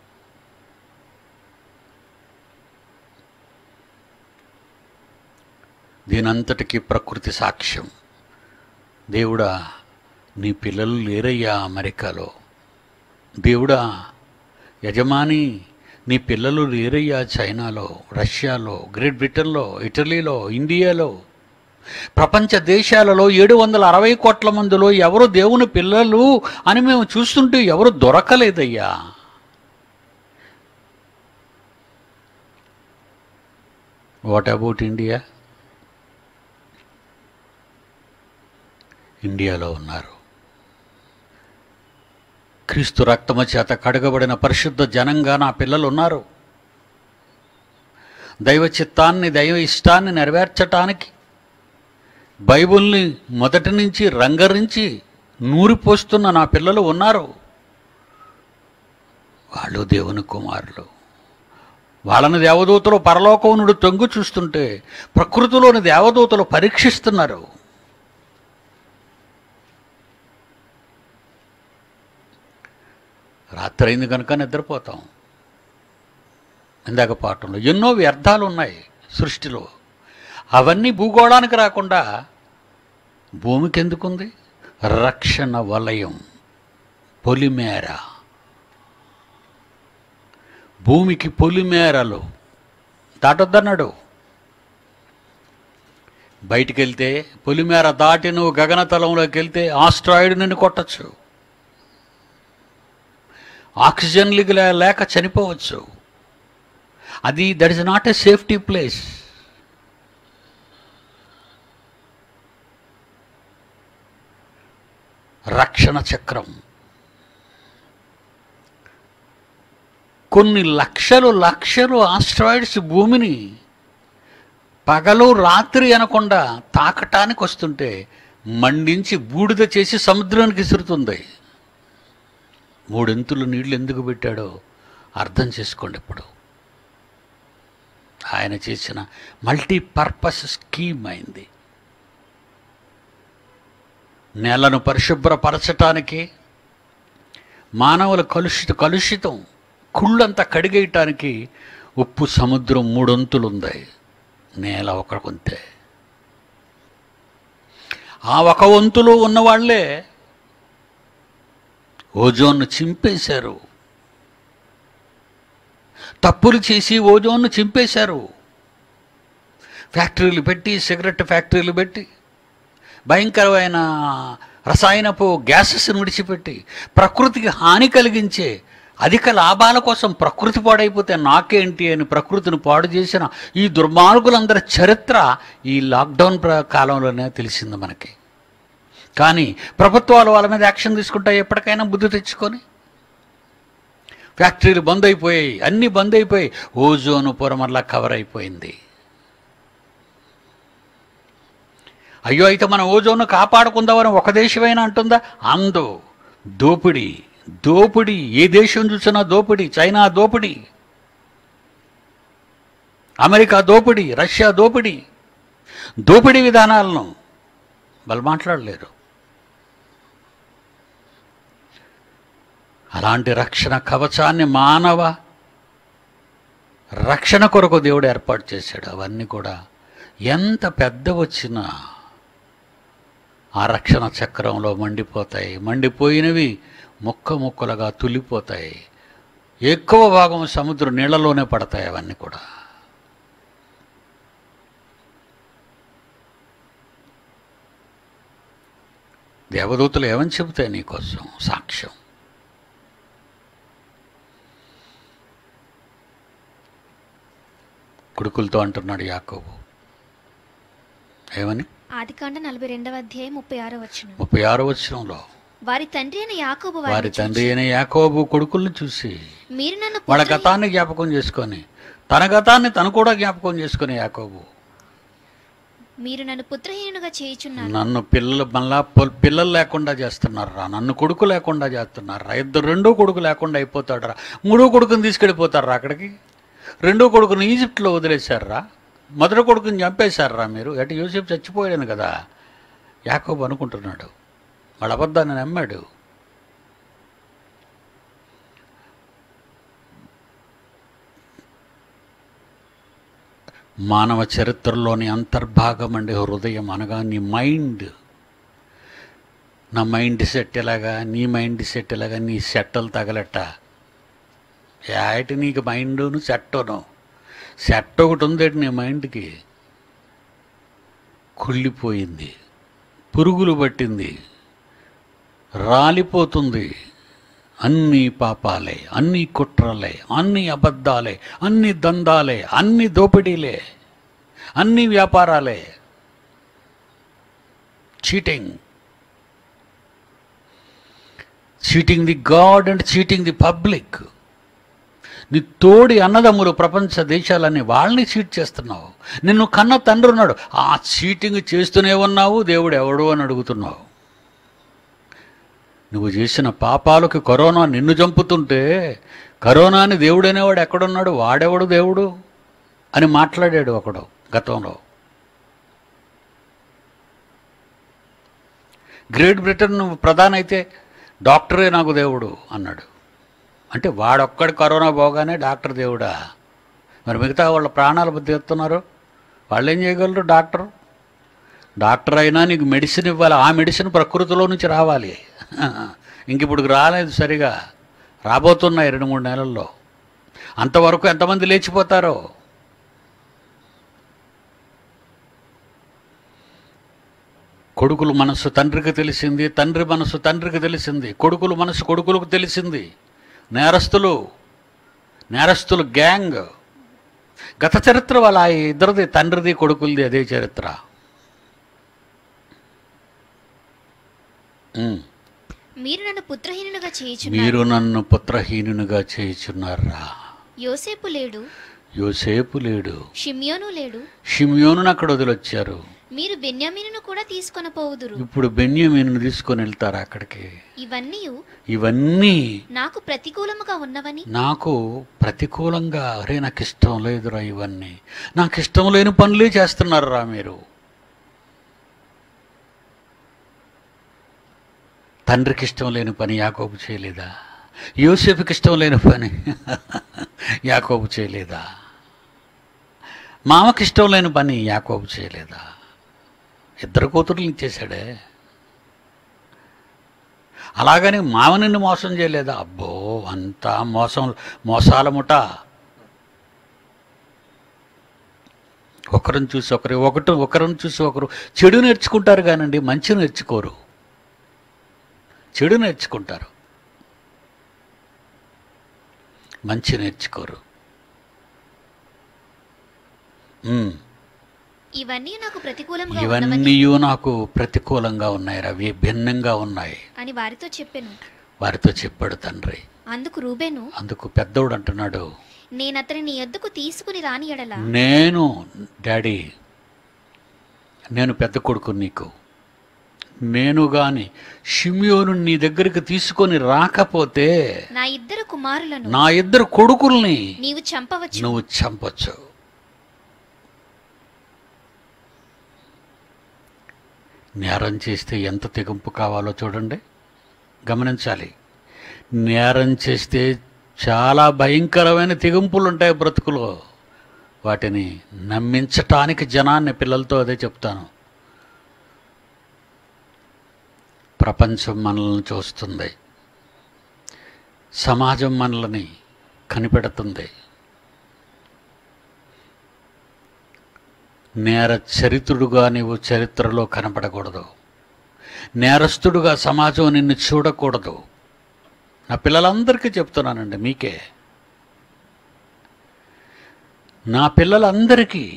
దీనంతటికీ ప్రకృతి సాక్ష్యం. దేవుడా, నీ పిల్లలు లేరయ్యా అమెరికాలో. దేవుడా యజమాని, నీ పిల్లలు లేరయ్యా చైనాలో, రష్యాలో, గ్రేట్ బ్రిటన్లో, ఇటలీలో, ఇండియాలో, ప్రపంచ దేశాలలో ఏడు వందల అరవై కోట్ల మందిలో ఎవరు దేవుని పిల్లలు అని మేము చూస్తుంటే ఎవరు దొరకలేదయ్యా. What about India? ఇండియాలో ఉన్నారు. క్రీస్తు రక్తము చేత కడగబడిన పరిశుద్ధ జనంగా నా పిల్లలు ఉన్నారు. దైవ చిత్తాన్ని, దైవ ఇష్టాన్ని నెరవేర్చటానికి బైబిల్ని మొదటి నుంచి రంగరించి నూరిపోస్తున్న నా పిల్లలు ఉన్నారు. వాళ్ళు దేవుని కుమారులు. వాళ్ళని దేవదూతలు పరలోకం నుండి తొంగి చూస్తుంటే ప్రకృతిలోని దేవదూతలు పరీక్షిస్తున్నారు. రాత్రి అయింది కనుక నిద్రపోతాం. ఇందాక పాఠంలో ఎన్నో వ్యర్థాలు ఉన్నాయి సృష్టిలో. అవన్నీ భూగోళానికి రాకుండా భూమికి ఎందుకుంది? రక్షణ వలయం, పొలిమేర. భూమికి పొలిమేరలు దాటొద్దన్నాడు. బయటికి వెళ్తే పొలిమేర దాటి నువ్వు గగనతలంలోకి వెళ్తే ఆస్ట్రాయిడ్ నిన్ను కొట్టచ్చు. ఆక్సిజన్ లేక చనిపోవచ్చు. అది that is not a safety place. రక్షణ చక్రం. కొన్ని లక్షలు లక్షలు ఆస్ట్రాయిడ్స్ భూమిని పగలు రాత్రి అనకుండా తాకటానికి వస్తుంటే మండించి బూడిద చేసి సముద్రానికి విసురుతుంది. మూడెంతులు నీళ్లు ఎందుకు పెట్టాడో అర్థం చేసుకోండి. ఇప్పుడు ఆయన చేసిన మల్టీపర్పస్ స్కీమ్ అయింది. నేలను పరిశుభ్రపరచటానికి, మానవుల కలుషిత కలుషితం కుళ్ళంతా కడిగేయటానికి ఉప్పు సముద్రం మూడొంతులు ఉంది, నేల ఒక వంతే. ఆ ఒక వంతులో ఉన్నవాళ్లే ఓజోన్ను చింపేశారు. తప్పులు చేసి ఓజోన్ను చింపేశారు. ఫ్యాక్టరీలు పెట్టి, సిగరెట్ ఫ్యాక్టరీలు పెట్టి, భయంకరమైన రసాయనపు గ్యాసెస్ను విడిచిపెట్టి, ప్రకృతికి హాని కలిగించే అధిక లాభాల కోసం ప్రకృతి పాడైపోతే నాకేంటి అని ప్రకృతిని పాడు చేసిన ఈ దుర్మార్గులందరి చరిత్ర ఈ లాక్డౌన్ కాలంలోనే తెలిసింది మనకి. కానీ ప్రభుత్వాలు వాళ్ళ మీద యాక్షన్ తీసుకుంటాయి ఎప్పటికైనా బుద్ధి తెచ్చుకొని. ఫ్యాక్టరీలు బంద్ అయిపోయాయి, అన్నీ బంద్ అయిపోయి ఓజోను పొర మరలా కవర్ అయిపోయింది. అయ్యో, అయితే మనం ఓజోను కాపాడుకుందామని ఒక దేశమైనా అంటుందా? అందో. దోపిడీ దోపిడీ ఏ దేశం చూసినా దోపిడీ. చైనా దోపిడీ, అమెరికా దోపిడీ, రష్యా దోపిడీ. దోపిడీ విధానాలను వాళ్ళు మాట్లాడలేరు. అలాంటి రక్షణ కవచాన్ని మానవ రక్షణ కొరకు దేవుడు ఏర్పాటు చేశాడు. అవన్నీ కూడా ఎంత పెద్ద వచ్చినా ఆ రక్షణ చక్రంలో మండిపోతాయి. మండిపోయినవి ముక్క ముక్కలుగా తుల్లిపోతాయి. ఎక్కువ భాగం సముద్ర నీళ్లలోనే పడతాయి అవన్నీ కూడా. దేవదూతలు ఏమని చెబుతాయి నీకోసం? సాక్ష్యం. కొడుకులతో అంటున్నాడు యాకోబు ఏమని? ఆదికాండ నలభై రెండవ అధ్యాయం ముప్పై ఆరో వచనం. ముప్పై ఆరో వచనంలో వారి తండ్రి అయిన యాకోబు వారి వారిని తండ్రి చూచి, అయిన యాకోబు కొడుకుల్ని చూసి మీరు నన్ను వాళ్ళ పుత్రహీ- గతాన్ని జ్ఞాపకం చేసుకొని తన గతాన్ని తను కూడా జ్ఞాపకం చేసుకుని యాకోబు మీరు నన్ను పుత్రహీనుగా చేయుచున్నారు. నన్ను పిల్లలు మళ్ళా పొ- పిల్లలు లేకుండా చేస్తున్నారా, నన్ను కొడుకు లేకుండా చేస్తున్నారా, ఇద్దరు రెండో కొడుకు లేకుండా అయిపోతాడరా, మూడో కొడుకుని తీసుకెళ్ళిపోతారా అక్కడికి, రెండో కొడుకుని ఈజిప్ట్లో వదిలేశారా, మొదటి కొడుకుని చంపేశారా మీరు, అటు యూసెఫ్ చచ్చిపోయాను కదా యాకోబు అనుకుంటున్నాడు. వాళ్ళ అబద్ధాన్ని నమ్మాడు. మానవ చరిత్రలోని అంతర్భాగం అండి హృదయం అనగా నీ మైండ్. నా మైండ్ సెట్ ఎలాగా, నీ మైండ్ సెట్ ఎలాగా, నీ సెట్టలు తగలట. యాటి నీకు మైండును సెట్టును, సెట్ ఒకటి ఉందేటి నీ మైండ్కి, కుళ్ళిపోయింది, పురుగులు పట్టింది, రాలిపోతుంది. అన్నీ పాపాలే, అన్నీ కుట్రలే, అన్నీ అబద్ధాలే, అన్నీ దందాలే, అన్నీ దోపిడీలే, అన్నీ వ్యాపారాలే, cheating cheating the god and cheating the public. నీ తోడి అన్నదమ్ములు ప్రపంచ దేశాలన్నీ వాళ్ళని చీట్ చేస్తున్నావు. నిన్ను కన్న తండ్రి ఉన్నాడు, ఆ చీటింగ్ చేస్తూనే ఉన్నావు. దేవుడు ఎవడు అని అడుగుతున్నావు. నువ్వు చేసిన పాపాలకు కరోనా నిన్ను చంపుతుంటే కరోనాని దేవుడు అనేవాడు ఎక్కడున్నాడు, వాడెవడు దేవుడు అని మాట్లాడాడు ఒకడు గతంలో. గ్రేట్ బ్రిటన్ ప్రధాని అయితే డాక్టరే నాకు దేవుడు అన్నాడు. అంటే వాడొక్కడి కరోనా పోగానే డాక్టర్ దేవుడా? మరి మిగతా వాళ్ళ ప్రాణాలు తీస్తున్నారు, వాళ్ళు ఏం చేయగలరు? డాక్టర్ డాక్టర్ అయినా నీకు మెడిసిన్ ఇవ్వాలి. ఆ మెడిసిన్ ప్రకృతిలో నుంచి రావాలి. ఇంక ఇప్పుడు రాలేదు, సరిగా రాబోతున్నాయి రెండు మూడు నెలల్లో. అంతవరకు ఎంతమంది లేచిపోతారో. కొడుకుల మనసు తండ్రికి తెలిసింది, తండ్రి మనసు తండ్రికి తెలిసింది, కొడుకుల మనసు కొడుకులకు తెలిసింది. నేరస్తులు నేరస్తులు గ్యాంగ్. గత చరిత్ర వాళ్ళ ఇద్దరిది, తండ్రిది కొడుకులది అదే చరిత్ర. మీరు నన్ను పుత్రహీనుగా చేయుచున్నారు. మీరు నన్ను పుత్రహీనునిగా చేయుచున్నారా? యోసేపు లేడు, యోసేపు లేడు, షిమ్యోను లేడు, షిమ్యోనును అక్కడ వదిలొచ్చారు. మీరు బెన్యామీనును కూడా తీసుకొని పోవుదురు. ఇప్పుడు బెన్యామీనును తీసుకొని వెళ్తారు అక్కడికి. ఇవన్నీ ఇవన్నీ నాకు ప్రతికూలముగా ఉన్నవని, నాకు ప్రతికూలంగా, అరే నాకు ఇష్టం లేదురా, ఇవన్నీ నాకు ఇష్టం లేని పనులే చేస్తున్నారా మీరు. తండ్రికి ఇష్టం లేని పని యాకోబు చేయలేదా? యోసేపుకి ఇష్టం లేని పని యాకోబు చేయలేదా? మామకి ఇష్టం లేని పని యాకోబు చేయలేదా? ఇద్దరు కూతుర్లు ఇచ్చేశాడే. అలాగని మామ నిన్ను మోసం చేయలేదా? అబ్బో, అంతా మోసం, మోసాల ముఠ. ఒకరిని చూసి ఒకరు ఒకటి ఒకరిని చూసి ఒకరు చెడు నేర్చుకుంటారు కానండి, మంచి నేర్చుకోరు. చెడు నేర్చుకుంటారు, మంచి నేర్చుకోరు. ఇవన్నీ నాకు ప్రతికూలంగా ఇవన్నీ నాకు ప్రతికూలంగా ఉన్నాయి, అవి భిన్నంగా ఉన్నాయి అని వారితో చెప్పాను. వారితో చెప్పాడు తండ్రి. అందుకు రూబేను, అందుకు పెద్దోడు అంటున్నాడు, నేను అతని నీ యొద్దకు తీసుకుని రాని ఎడల, నేను డాడీ, నేను పెద్ద కొడుకు నీకు, నేను గాని షిమ్యోను నీ దగ్గరికి తీసుకొని రాకపోతే నా ఇద్దరు కుమారులను, నా ఇద్దరు కొడుకుల్ని నీవు చంపవచ్చు. నువ్వు చంపొచ్చు. నేరం చేస్తే ఎంత తెగింపు కావాలో చూడండి, గమనించాలి. నేరం చేస్తే చాలా భయంకరమైన తెగింపులు ఉంటాయి బ్రతుకులో. వాటిని నమ్మించటానికి జనాన్ని, పిల్లలతో అదే చెప్తాను. ప్రపంచం మనల్ని చూస్తుంది, సమాజం మనల్ని కనిపెడుతుంది. నేర చరిత్రుడుగా నీవు చరిత్రలో కనపడకూడదు. నేరస్తుడుగా సమాజం నిన్ను చూడకూడదు. నా పిల్లలందరికీ చెప్తున్నానండి, మీకే. నా పిల్లలందరికీ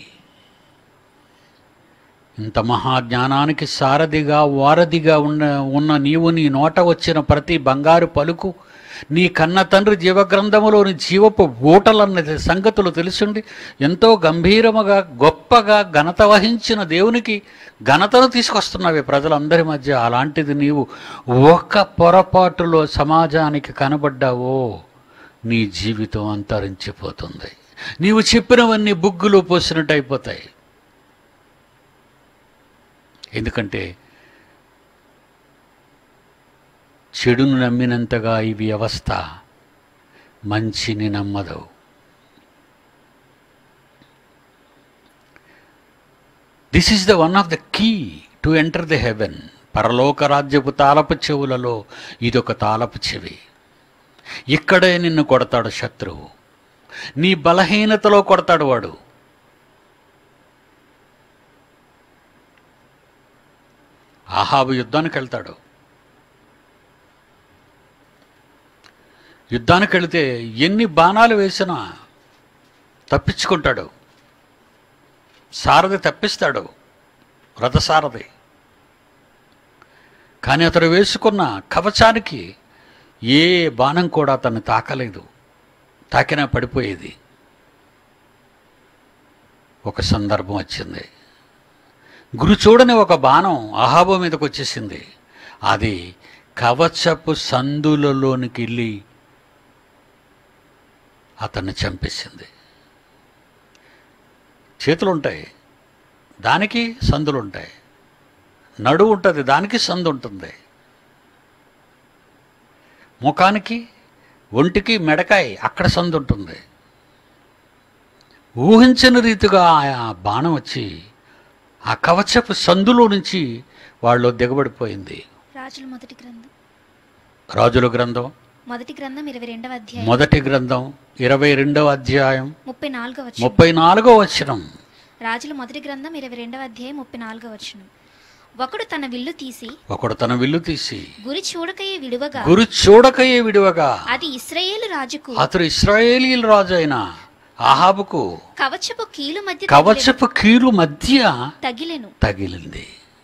ఇంత మహాజ్ఞానానికి సారథిగా వారధిగా ఉన్న ఉన్న నీవు నీ నోట వచ్చిన ప్రతి బంగారు పలుకు నీ కన్న తండ్రి జీవగ్రంథములోని జీవపు ఊటలన్న సంగతులు తెలుసుండి ఎంతో గంభీరముగా గొప్పగా ఘనత వహించిన దేవునికి ఘనతను తీసుకొస్తున్నావే ప్రజలందరి మధ్య. అలాంటిది నీవు ఒక్క పొరపాటులో సమాజానికి కనబడ్డావో నీ జీవితం అంతరించిపోతుంది. నీవు చెప్పినవన్నీ బుగ్గులో పోసినట్టు అయిపోతాయి. ఎందుకంటే చెడును నమ్మినంతగా ఈ వ్యవస్థ మంచిని నమ్మదు. This is the one of the key to enter the heaven. పరలోక రాజ్యపు తాళపు చెవులలో ఇదొక తాళపు చెవి. ఇక్కడే నిన్ను కొడతాడు శత్రువు, నీ బలహీనతలో కొడతాడు వాడు. ఆహాబు యుద్ధానికి వెళ్తాడు. యుద్ధానికి వెళితే ఎన్ని బాణాలు వేసినా తప్పించుకుంటాడు. సారథి తప్పిస్తాడు, రథసారథి. కానీ అతడు వేసుకున్న కవచానికి ఏ బాణం కూడా అతన్ని తాకలేదు, తాకినా పడిపోయేది. ఒక సందర్భం వచ్చింది, గురు చూడని ఒక బాణం అహాబు మీదకి వచ్చేసింది. అది కవచపు సందులలోనికి వెళ్ళి అతన్ని చంపేసింది. చేతులుంటాయి, దానికి సందులుంటాయి. నడువు ఉంటుంది, దానికి సందు ఉంటుంది. ముఖానికి, ఒంటికి, మెడకాయ అక్కడ సందు ఉంటుంది. ఊహించని రీతిగా ఆ బాణం వచ్చి ఆ కవచపు సందులో నుంచి వాళ్ళు దిగబడిపోయింది. రాజుల మొదటి గ్రంథం రాజుల గ్రంథం మొదటి గ్రంథం ఇరవై రెండవ అధ్యాయం మొదటి గ్రంథం ఇరవై రెండవ అధ్యాయం ముప్పై నాలుగవ వచనం. ముప్పై నాలుగో వచనం. రాజుల మొదటి గ్రంథం ఇరవై రెండవ అధ్యాయం ముప్పై నాలుగవ వచనం. ఒకడు తన విల్లు తీసి ఒకడు తన విల్లు తీసి గురి చూడకయే విడువగా గురి చూడకయే విడువగా అది ఇశ్రాయేలు రాజుకు అతడు ఇశ్రాయేలీల రాజు అయిన అహాబుకు కవచపు కీలు మధ్య కవచపు కీలు మధ్య తగిలెను తగిలింది.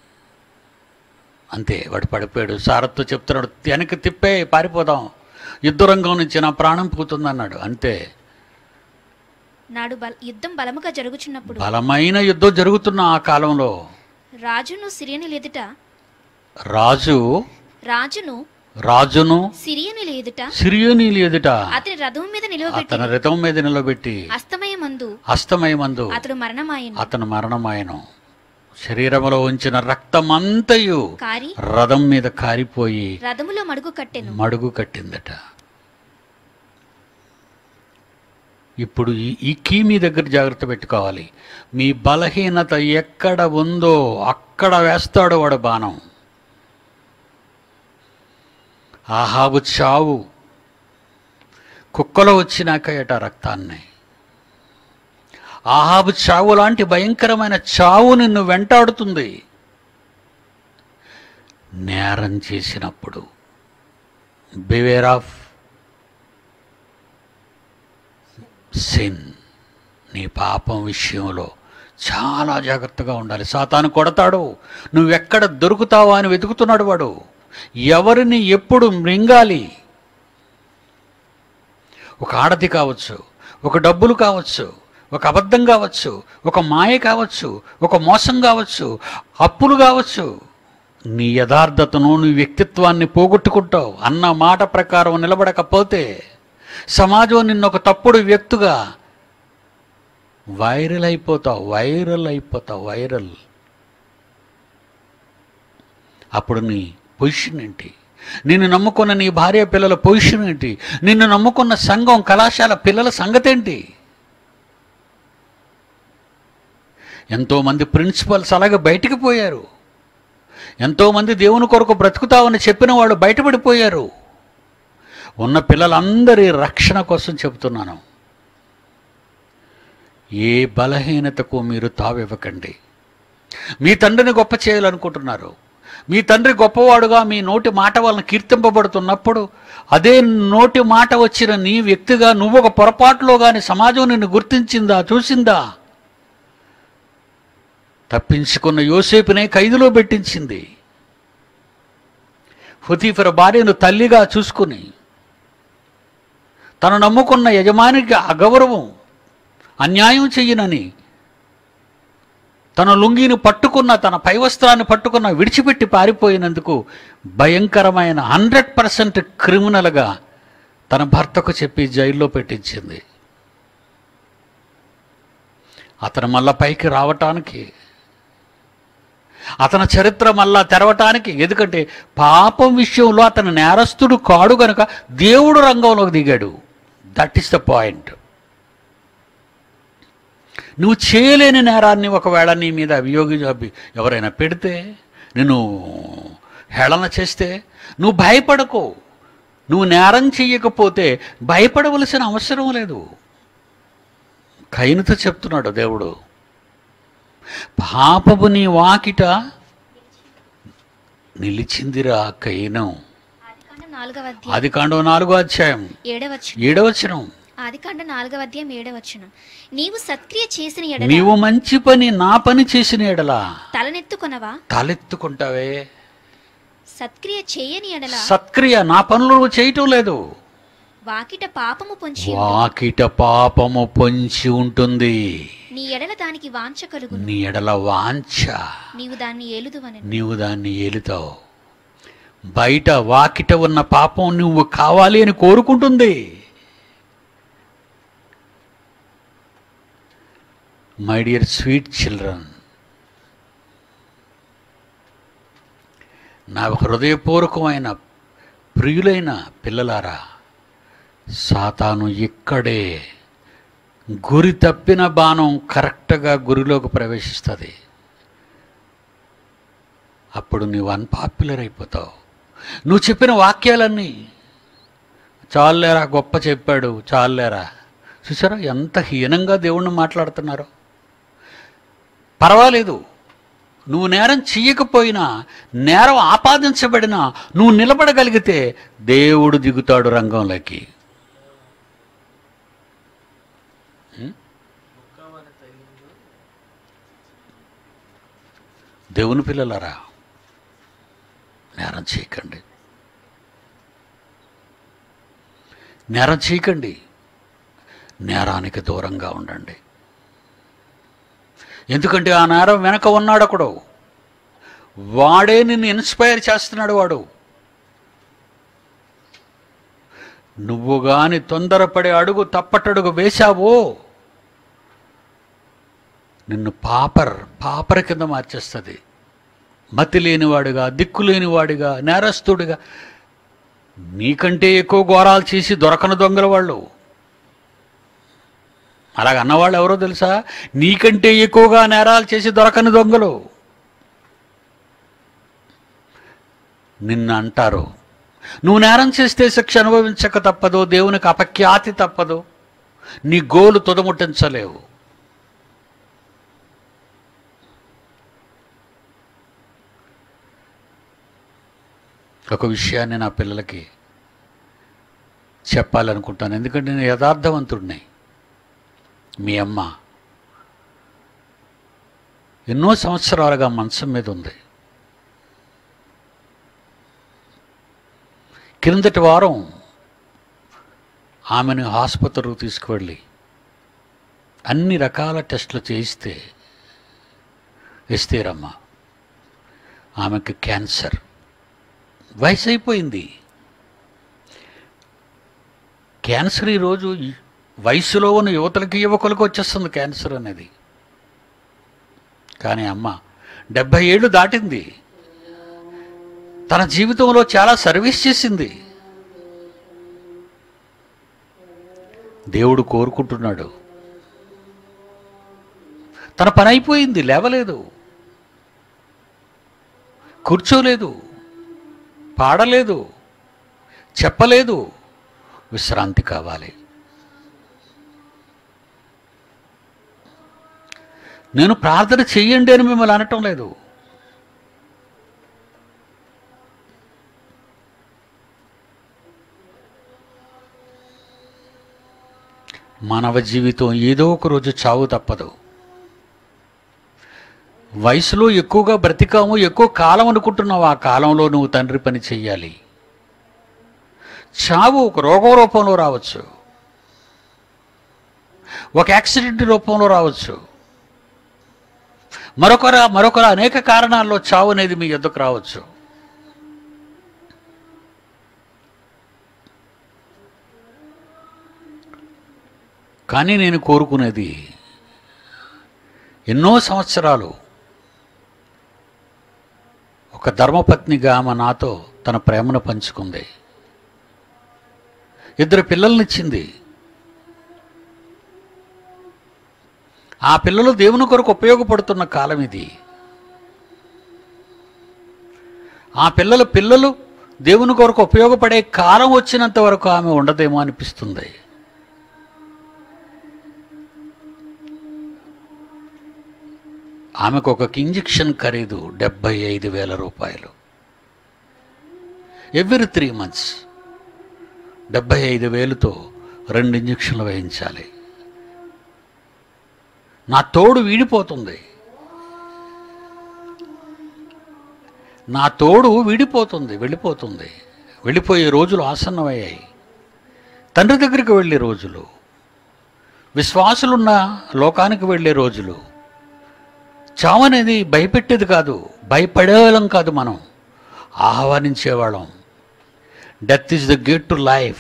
అంతే, వాడు పడిపోయాడు. సారథ్తో చెప్తున్నాడు, వెనక్కి తిప్పే పారిపోదాం, యుద్ధరంగం నుంచి నా ప్రాణం పోతుందన్నాడు. అంతే. నాడు బల యుద్ధం బలముగా జరుగుచున్నప్పుడు బలమైన యుద్ధం జరుగుతున్న ఆ కాలంలో రాజును సిరియని ఎదుట రాజు రాజును రాజును సిరియని ఎదుట సిరియనీయుల ఎదుట అతని రథం మీద నిలవబెట్టి అతని రథం మీద నిలబెట్టి అస్తమయమందు అస్తమయమందు అతడు మరణమాయెను. అతను మరణమాయను. శరీరములో ఉంచిన రక్తమంతయు కారి రథం మీద కారిపోయి రథములో మడుగు కట్టెను. మడుగు కట్టిందట. ఇప్పుడు ఈ ఈ కీ మీ దగ్గర జాగ్రత్త పెట్టుకోవాలి. మీ బలహీనత ఎక్కడ ఉందో అక్కడ వేస్తాడు వాడు బాణం. ఆహాబు చావు కుక్కలో వచ్చినాకయట రక్తాన్ని. ఆహాబు చావు లాంటి భయంకరమైన చావు నిన్ను వెంటాడుతుంది నేరం చేసినప్పుడు. Beware of sin. నీ పాపం విషయంలో చాలా జాగ్రత్తగా ఉండాలి. సాతాను కొడతాడు, నువ్వెక్కడ దొరుకుతావా అని వెతుకుతున్నాడు వాడు. ఎవరిని ఎప్పుడు మృంగాలి. ఒక ఆడది కావచ్చు, ఒక డబ్బులు కావచ్చు, ఒక అబద్ధం కావచ్చు, ఒక మాయ కావచ్చు, ఒక మోసం కావచ్చు, అప్పులు కావచ్చు. నీ యథార్థతను, నీ వ్యక్తిత్వాన్ని పోగొట్టుకుంటావు. అన్న మాట ప్రకారం నిలబడకపోతే సమాజం నిన్ను ఒక తప్పుడు వ్యక్తిగా వైరల్ అయిపోతావు వైరల్ అయిపోతావు వైరల్ అప్పుడు నీ పొజిషన్ ఏంటి? నిన్ను నమ్ముకున్న నీ భార్య పిల్లల పొజిషన్ ఏంటి? నిన్ను నమ్ముకున్న సంఘం, కళాశాల పిల్లల సంగతి ఏంటి? ఎంతోమంది ప్రిన్సిపల్స్ అలాగే బయటికి పోయారు. ఎంతోమంది దేవుని కొరకు బ్రతుకుతావని చెప్పిన వాళ్ళు బయటపడిపోయారు. ఉన్న పిల్లలందరి రక్షణ కోసం చెబుతున్నాను. ఏ బలహీనతకు మీరు తావివ్వకండి. మీ తండ్రిని గొప్ప చేయాలనుకుంటున్నారు, మీ తండ్రి గొప్పవాడుగా మీ నోటి మాట వలన కీర్తింపబడుతున్నప్పుడు అదే నోటి మాట వచ్చిన నీ వ్యక్తిగా నువ్వు ఒక పొరపాటులో కానీ సమాజం నిన్ను గుర్తించిందా, చూసిందా? తప్పించుకున్న యోసేపునే ఖైదులో పెట్టించింది. పొతీఫర భార్యను తల్లిగా చూసుకుని తను నమ్ముకున్న యజమానికి అగౌరవం, అన్యాయం చెయ్యనని తన లుంగిని పట్టుకున్న, తన పై వస్త్రాన్ని పట్టుకున్న విడిచిపెట్టి పారిపోయినందుకు భయంకరమైన హండ్రెడ్ పర్సెంట్ క్రిమినల్గా తన భర్తకు చెప్పి జైల్లో పెట్టించింది. అతను మళ్ళా పైకి రావటానికి, అతని చరిత్ర మళ్ళా తెరవటానికి, ఎందుకంటే పాపం విషయంలో అతను నేరస్తుడు కాడు గనుక దేవుడు రంగంలోకి దిగాడు. That is the point. నువ్వు చేయలేని నేరాన్ని ఒకవేళ నీ మీద అభియోగి ఎవరైనా పెడితే, నిన్ను హేళన చేస్తే నువ్వు భయపడకు. నువ్వు నేరం చెయ్యకపోతే భయపడవలసిన అవసరం లేదు. కయీనుతో చెప్తున్నాడు దేవుడు, పాపపు నీ వాకిట నిలిచిందిరా కయీను. ఆది కాండం నాలుగో అధ్యాయం ఏడవచనం. ఆదికాండం నాలుగవ అధ్యాయం ఏడవచనం. నీవు సత్క్రియ చేసిన ఎడల, నీవు మంచి పని నా పని చేసిన ఎడలా తలనెత్తుకొనవా? తలెత్తుకుంటావే. సత్క్రియ చేయని ఎడల, సత్క్రియ నా పనులు నువ్వు చేయటం లేదు. వాకిట పాపము పొంచి వాకిట పాపము పొంచి ఉంటుంది. నీ ఎడల దానికి వాంఛ కలుగు. నీ ఎడల వాంఛ, నీవు దాన్ని ఏలుదువని. నీవు దాన్ని ఏలుతావు. బయట వాకిట ఉన్న పాపం నువ్వు కావాలి అని కోరుకుంటుంది. మై డియర్ స్వీట్ చిల్డ్రన్, నా హృదయపూర్వకమైన ప్రియులైన పిల్లలారా, సాతాను ఇక్కడే గురి తప్పిన బాణం కరెక్ట్గా గురిలోకి ప్రవేశిస్తుంది. అప్పుడు నువ్వు అన్పాపులర్ అయిపోతావు. నువ్వు చెప్పిన వాక్యాలన్నీ చాలేరా, గొప్ప చెప్పాడు, చాలేరా. చూసారా ఎంత హీనంగా దేవుణ్ణి మాట్లాడుతున్నారో. పర్వాలేదు, నువ్వు నేరం చెయ్యకపోయినా, నేరం ఆపాదించబడినా నువ్వు నిలబడగలిగితే దేవుడు దిగుతాడు రంగంలోకి. దేవుని పిల్లలారా, నేరం చేయకండి, నేరం చేయకండి, నేరానికి దూరంగా ఉండండి. ఎందుకంటే ఆ నేరం వెనక ఉన్నాడు ఒకడు, వాడే నిన్ను ఇన్స్పైర్ చేస్తున్నాడు. వాడు నువ్వు గాని తొందరపడే అడుగు తప్పటడుగు వేశావో నిన్ను పాపర్ పాపర కింద మార్చేస్తుంది. మతి లేనివాడిగా, దిక్కు లేనివాడిగా, నేరస్తుడిగా, నీకంటే ఎక్కువ ఘోరాలు చేసి దొరకని దొంగల వాళ్ళు. అలాగ అన్నవాళ్ళు ఎవరో తెలుసా? నీకంటే ఎక్కువగా నేరాలు చేసి దొరకని దొంగలు. నిన్ను అంటారు, నువ్వు నేరం చేస్తే శిక్ష అనుభవించక తప్పదు, దేవునికి అపఖ్యాతి తప్పదు, నీ గోలు తుదముట్టించలేవు. ఒక విషయాన్ని నా పిల్లలకి చెప్పాలనుకుంటాను, ఎందుకంటే నేను యథార్థవంతుడిని. మీ అమ్మ ఎన్నో సంవత్సరాలుగా మంచం మీద ఉంది. క్రిందటి వారం ఆమెను ఆసుపత్రికి తీసుకువెళ్ళి అన్ని రకాల టెస్టులు చేయిస్తే ఇస్తేరమ్మ ఆమెకు క్యాన్సర్. వయసు అయిపోయింది. క్యాన్సర్ ఈరోజు వయసులో ఉన్న యువతలకి యువకులకు వచ్చేస్తుంది క్యాన్సర్ అనేది. కానీ అమ్మ డెబ్భై ఏళ్ళు దాటింది. తన జీవితంలో చాలా సర్వీస్ చేసింది. దేవుడు కోరుకుంటున్నాడు, తన పని అయిపోయింది, లేవలేదు, కూర్చోలేదు, పాడలేదు, చెప్పలేదు, విశ్రాంతి కావాలి. నేను ప్రార్థన చెయ్యండి అని మిమ్మల్ని అనటం లేదు. మానవ జీవితం ఏదో ఒక రోజు చావు తప్పదు. వయసులో ఎక్కువగా బ్రతికాము, ఎక్కువ కాలం అనుకుంటున్నావు. ఆ కాలంలో నువ్వు తండ్రి పని చెయ్యాలి. చావు ఒక రోగం రూపంలో రావచ్చు, ఒక యాక్సిడెంట్ రూపంలో రావచ్చు, మరొకరు మరొకరు అనేక కారణాల్లో చావు అనేది మీ ఎద్దుకు రావచ్చు. కానీ నేను కోరుకునేది ఎన్నో సంవత్సరాలు ఒక ధర్మపత్నిగా ఆమె నాతో తన ప్రేమను పంచుకుంది. ఇద్దరు పిల్లల్నిచ్చింది. ఆ పిల్లలు దేవుని కొరకు ఉపయోగపడుతున్న కాలం ఇది. ఆ పిల్లల పిల్లలు దేవుని కొరకు ఉపయోగపడే కాలం వచ్చినంత వరకు ఆమె ఉండదేమో అనిపిస్తుంది. ఆమెకు ఒక ఇంజెక్షన్ ఖరీదు డెబ్బై ఐదు వేల రూపాయలు. ఎవ్రీ త్రీ మంత్స్ డెబ్బై ఐదు వేలుతో రెండు ఇంజెక్షన్లు వేయించాలి. నా తోడు వీడిపోతుంది, నా తోడు వీడిపోతుంది, వెళ్ళిపోతుంది. వెళ్ళిపోయే రోజులు ఆసన్నమయ్యాయి. తండ్రి దగ్గరికి వెళ్ళే రోజులు, విశ్వాసులున్న లోకానికి వెళ్ళే రోజులు. చావనేది భయపెట్టేది కాదు, భయపడేవాళ్ళం కాదు, మనం ఆహ్వానించేవాళ్ళం. Death is the gate to life.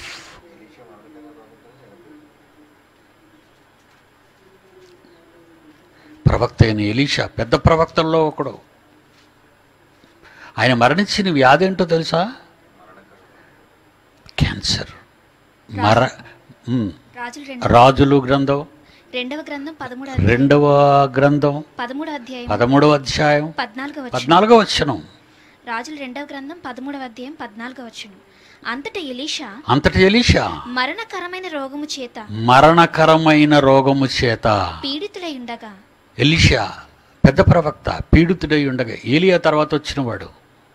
ప్రవక్త అయిన ఎలీషా పెద్ద ప్రవక్తల్లో ఒకడు. ఆయన మరణించిన వ్యాధి ఏంటో తెలుసా? క్యాన్సర్. మర రాజులు గ్రంథం రెండవ గ్రంథం పదమూడు రెండవ గ్రంథం పదమూడు అధ్యాయం పదమూడవ అధ్యాయం పద్నాలుగవ పద్నాలుగవ వచనం. రాజులు రెండవ గ్రంథం పదమూడవ అధ్యాయం పద్నాలుగవ వచనం. అంతట ఎలీషా అంతట ఎలీషా మరణకరమైన రోగము చేత మరణకరమైన రోగము చేత పీడితులై ఉండగా. ఎలీషా పెద్ద ప్రవక్త, పీడితుడై ఉండగా. ఏలియా తర్వాత వచ్చినవాడు,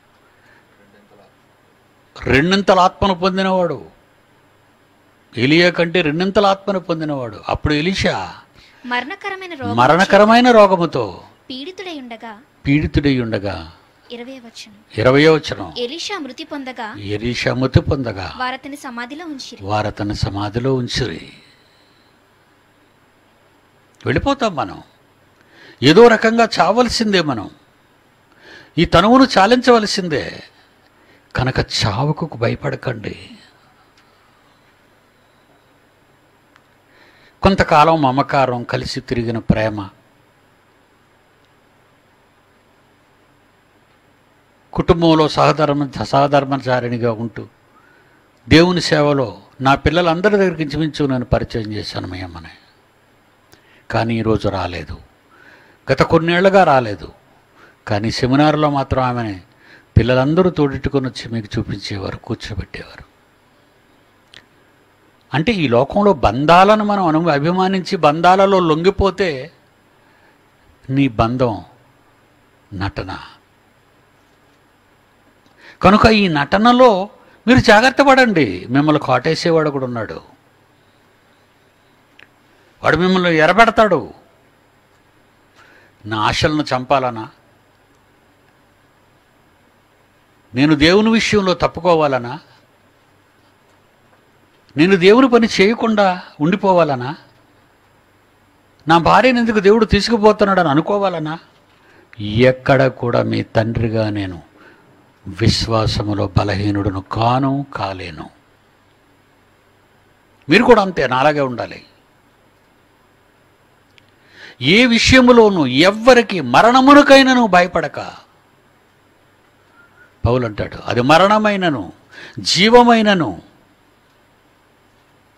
రెండింతల ఆత్మను పొందినవాడు. ఏలియా కంటే రెండింతల ఆత్మను పొందినవాడు. అప్పుడు ఎలీషా మరణకరమైన మరణకరమైన రోగముతో పీడితుడై ఉండగా పీడితుడై ఉండగా ఇరవై వచనం ఇరవై వచనం. ఎలీషా మృతి పొందగా ఎలీషా మృతి పొందగా వారతని సమాధిలో ఉంచిరి వారతని సమాధిలో ఉంచిరి. వెళ్ళిపోతాం మనం, ఏదో రకంగా చావలసిందే. మనం ఈ తనువును చాలించవలసిందే. కనుక చావుకు భయపడకండి. కొంతకాలం మమకారం, కలిసి తిరిగిన ప్రేమ, కుటుంబంలో సహధర్మ సహధర్మచారిణిగా ఉంటూ దేవుని సేవలో నా పిల్లలందరి దగ్గరికి ఇంచుమించు నేను పరిచయం చేశాను మీ అమ్మని. కానీ ఈరోజు రాలేదు, గత కొన్నేళ్లుగా రాలేదు. కానీ సెమినార్లో మాత్రం ఆమెని పిల్లలందరూ తోడెట్టుకొని వచ్చి మీకు చూపించేవారు, కూర్చోబెట్టేవారు. అంటే ఈ లోకంలో బంధాలను మనం అను అభిమానించి బంధాలలో లొంగిపోతే నీ బంధం నటన. కనుక ఈ నటనలో మీరు జాగ్రత్త పడండి. మిమ్మల్ని కాటేసేవాడు కూడా ఉన్నాడు. వాడు మిమ్మల్ని ఎరబెడతాడు. నా ఆశలను చంపాలనా, నేను దేవుని విషయంలో తప్పుకోవాలనా, నేను దేవుని పని చేయకుండా ఉండిపోవాలనా, నా భార్యను ఎందుకు దేవుడు తీసుకుపోతున్నాడని అనుకోవాలనా? ఎక్కడ కూడా మీ తండ్రిగా నేను విశ్వాసములో బలహీనుడును కాను, కాలేను. మీరు కూడా అంతే, నాలాగే ఉండాలి. ఏ విషయములోనూ ఎవ్వరికి మరణమునకైనను భయపడక. పౌలు అంటాడు, అది మరణమైనను జీవమైనను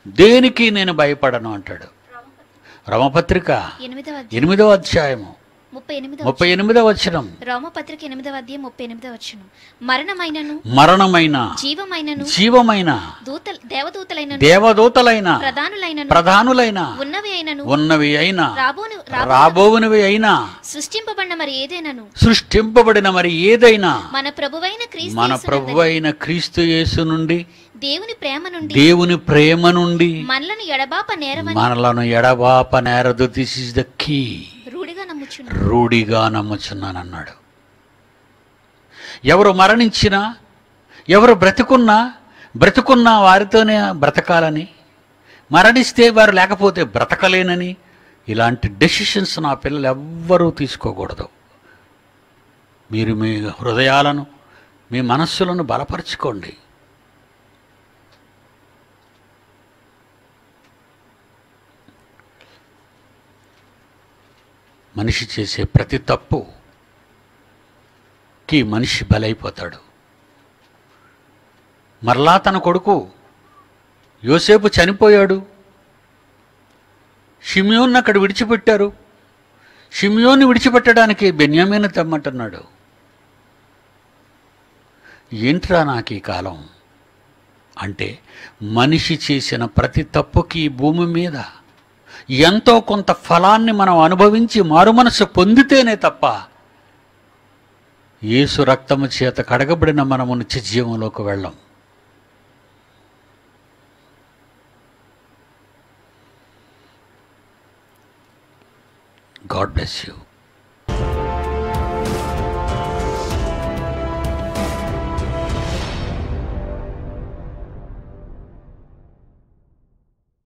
దేనికి నేను భయపడను అంటాడు. రమపత్రిక ఎనిమిదవ అధ్యాయము ముప్పై ఎనిమిదో ముప్పై ఎనిమిదవ వచనం. రోమపత్రిక ఎనిమిదవ అధ్యాయం ముప్పై ఎనిమిదవ వచనం. మరణమైనను మరణమైన జీవమైనను జీవమైన దూత దేవదూతలైనను దేవదూతలైన ప్రధానులైనను ప్రధానులైన ఉన్నవి అయినను ఉన్నవి అయినా రాబోను రాబోవునివి అయినా సృష్టింపబడిన మరి ఏదైనను సృష్టింపబడిన మరి ఏదైనా మన ప్రభువైన క్రీస్తు మన యేసు ప్రభు నందు అయిన క్రీస్తు యేసు నుండి దేవుని ప్రేమ నుండి దేవుని ప్రేమ నుండి మనలను ఎడబాప నేరమని మనలను ఎడబాప నేరదు. This is the key. రూఢిగా నమ్ముచున్నాను. రూఢిగా నమ్ముచున్నానన్నాడు. ఎవరు మరణించినా ఎవరు బ్రతుకున్నా బ్రతుకున్నా వారితోనే బ్రతకాలని, మరణిస్తే వారు లేకపోతే బ్రతకలేనని ఇలాంటి డెసిషన్స్ నా పిల్లలు ఎవ్వరూ తీసుకోకూడదు. మీరు మీ హృదయాలను మీ మనస్సులను బలపరుచుకోండి. మనిషి చేసే ప్రతి తప్పుకి మనిషి బలైపోతాడు. మరలా తన కొడుకు యోసేపు చనిపోయాడు. షిమ్యోన్ని అక్కడ విడిచిపెట్టారు. షిమ్యోన్ని విడిచిపెట్టడానికి బెన్యామీను తెమ్మంటున్నాడు. ఏంట్రా నాకు ఈ కాలం అంటే, మనిషి చేసిన ప్రతి తప్పుకి భూమి మీద ఎంతో కొంత ఫలాన్ని మనం అనుభవించి మారుమనసు పొందితేనే తప్ప యేసు రక్తము చేత కడగబడిన మనము నిత్య జీవంలోకి వెళ్ళం. God bless you.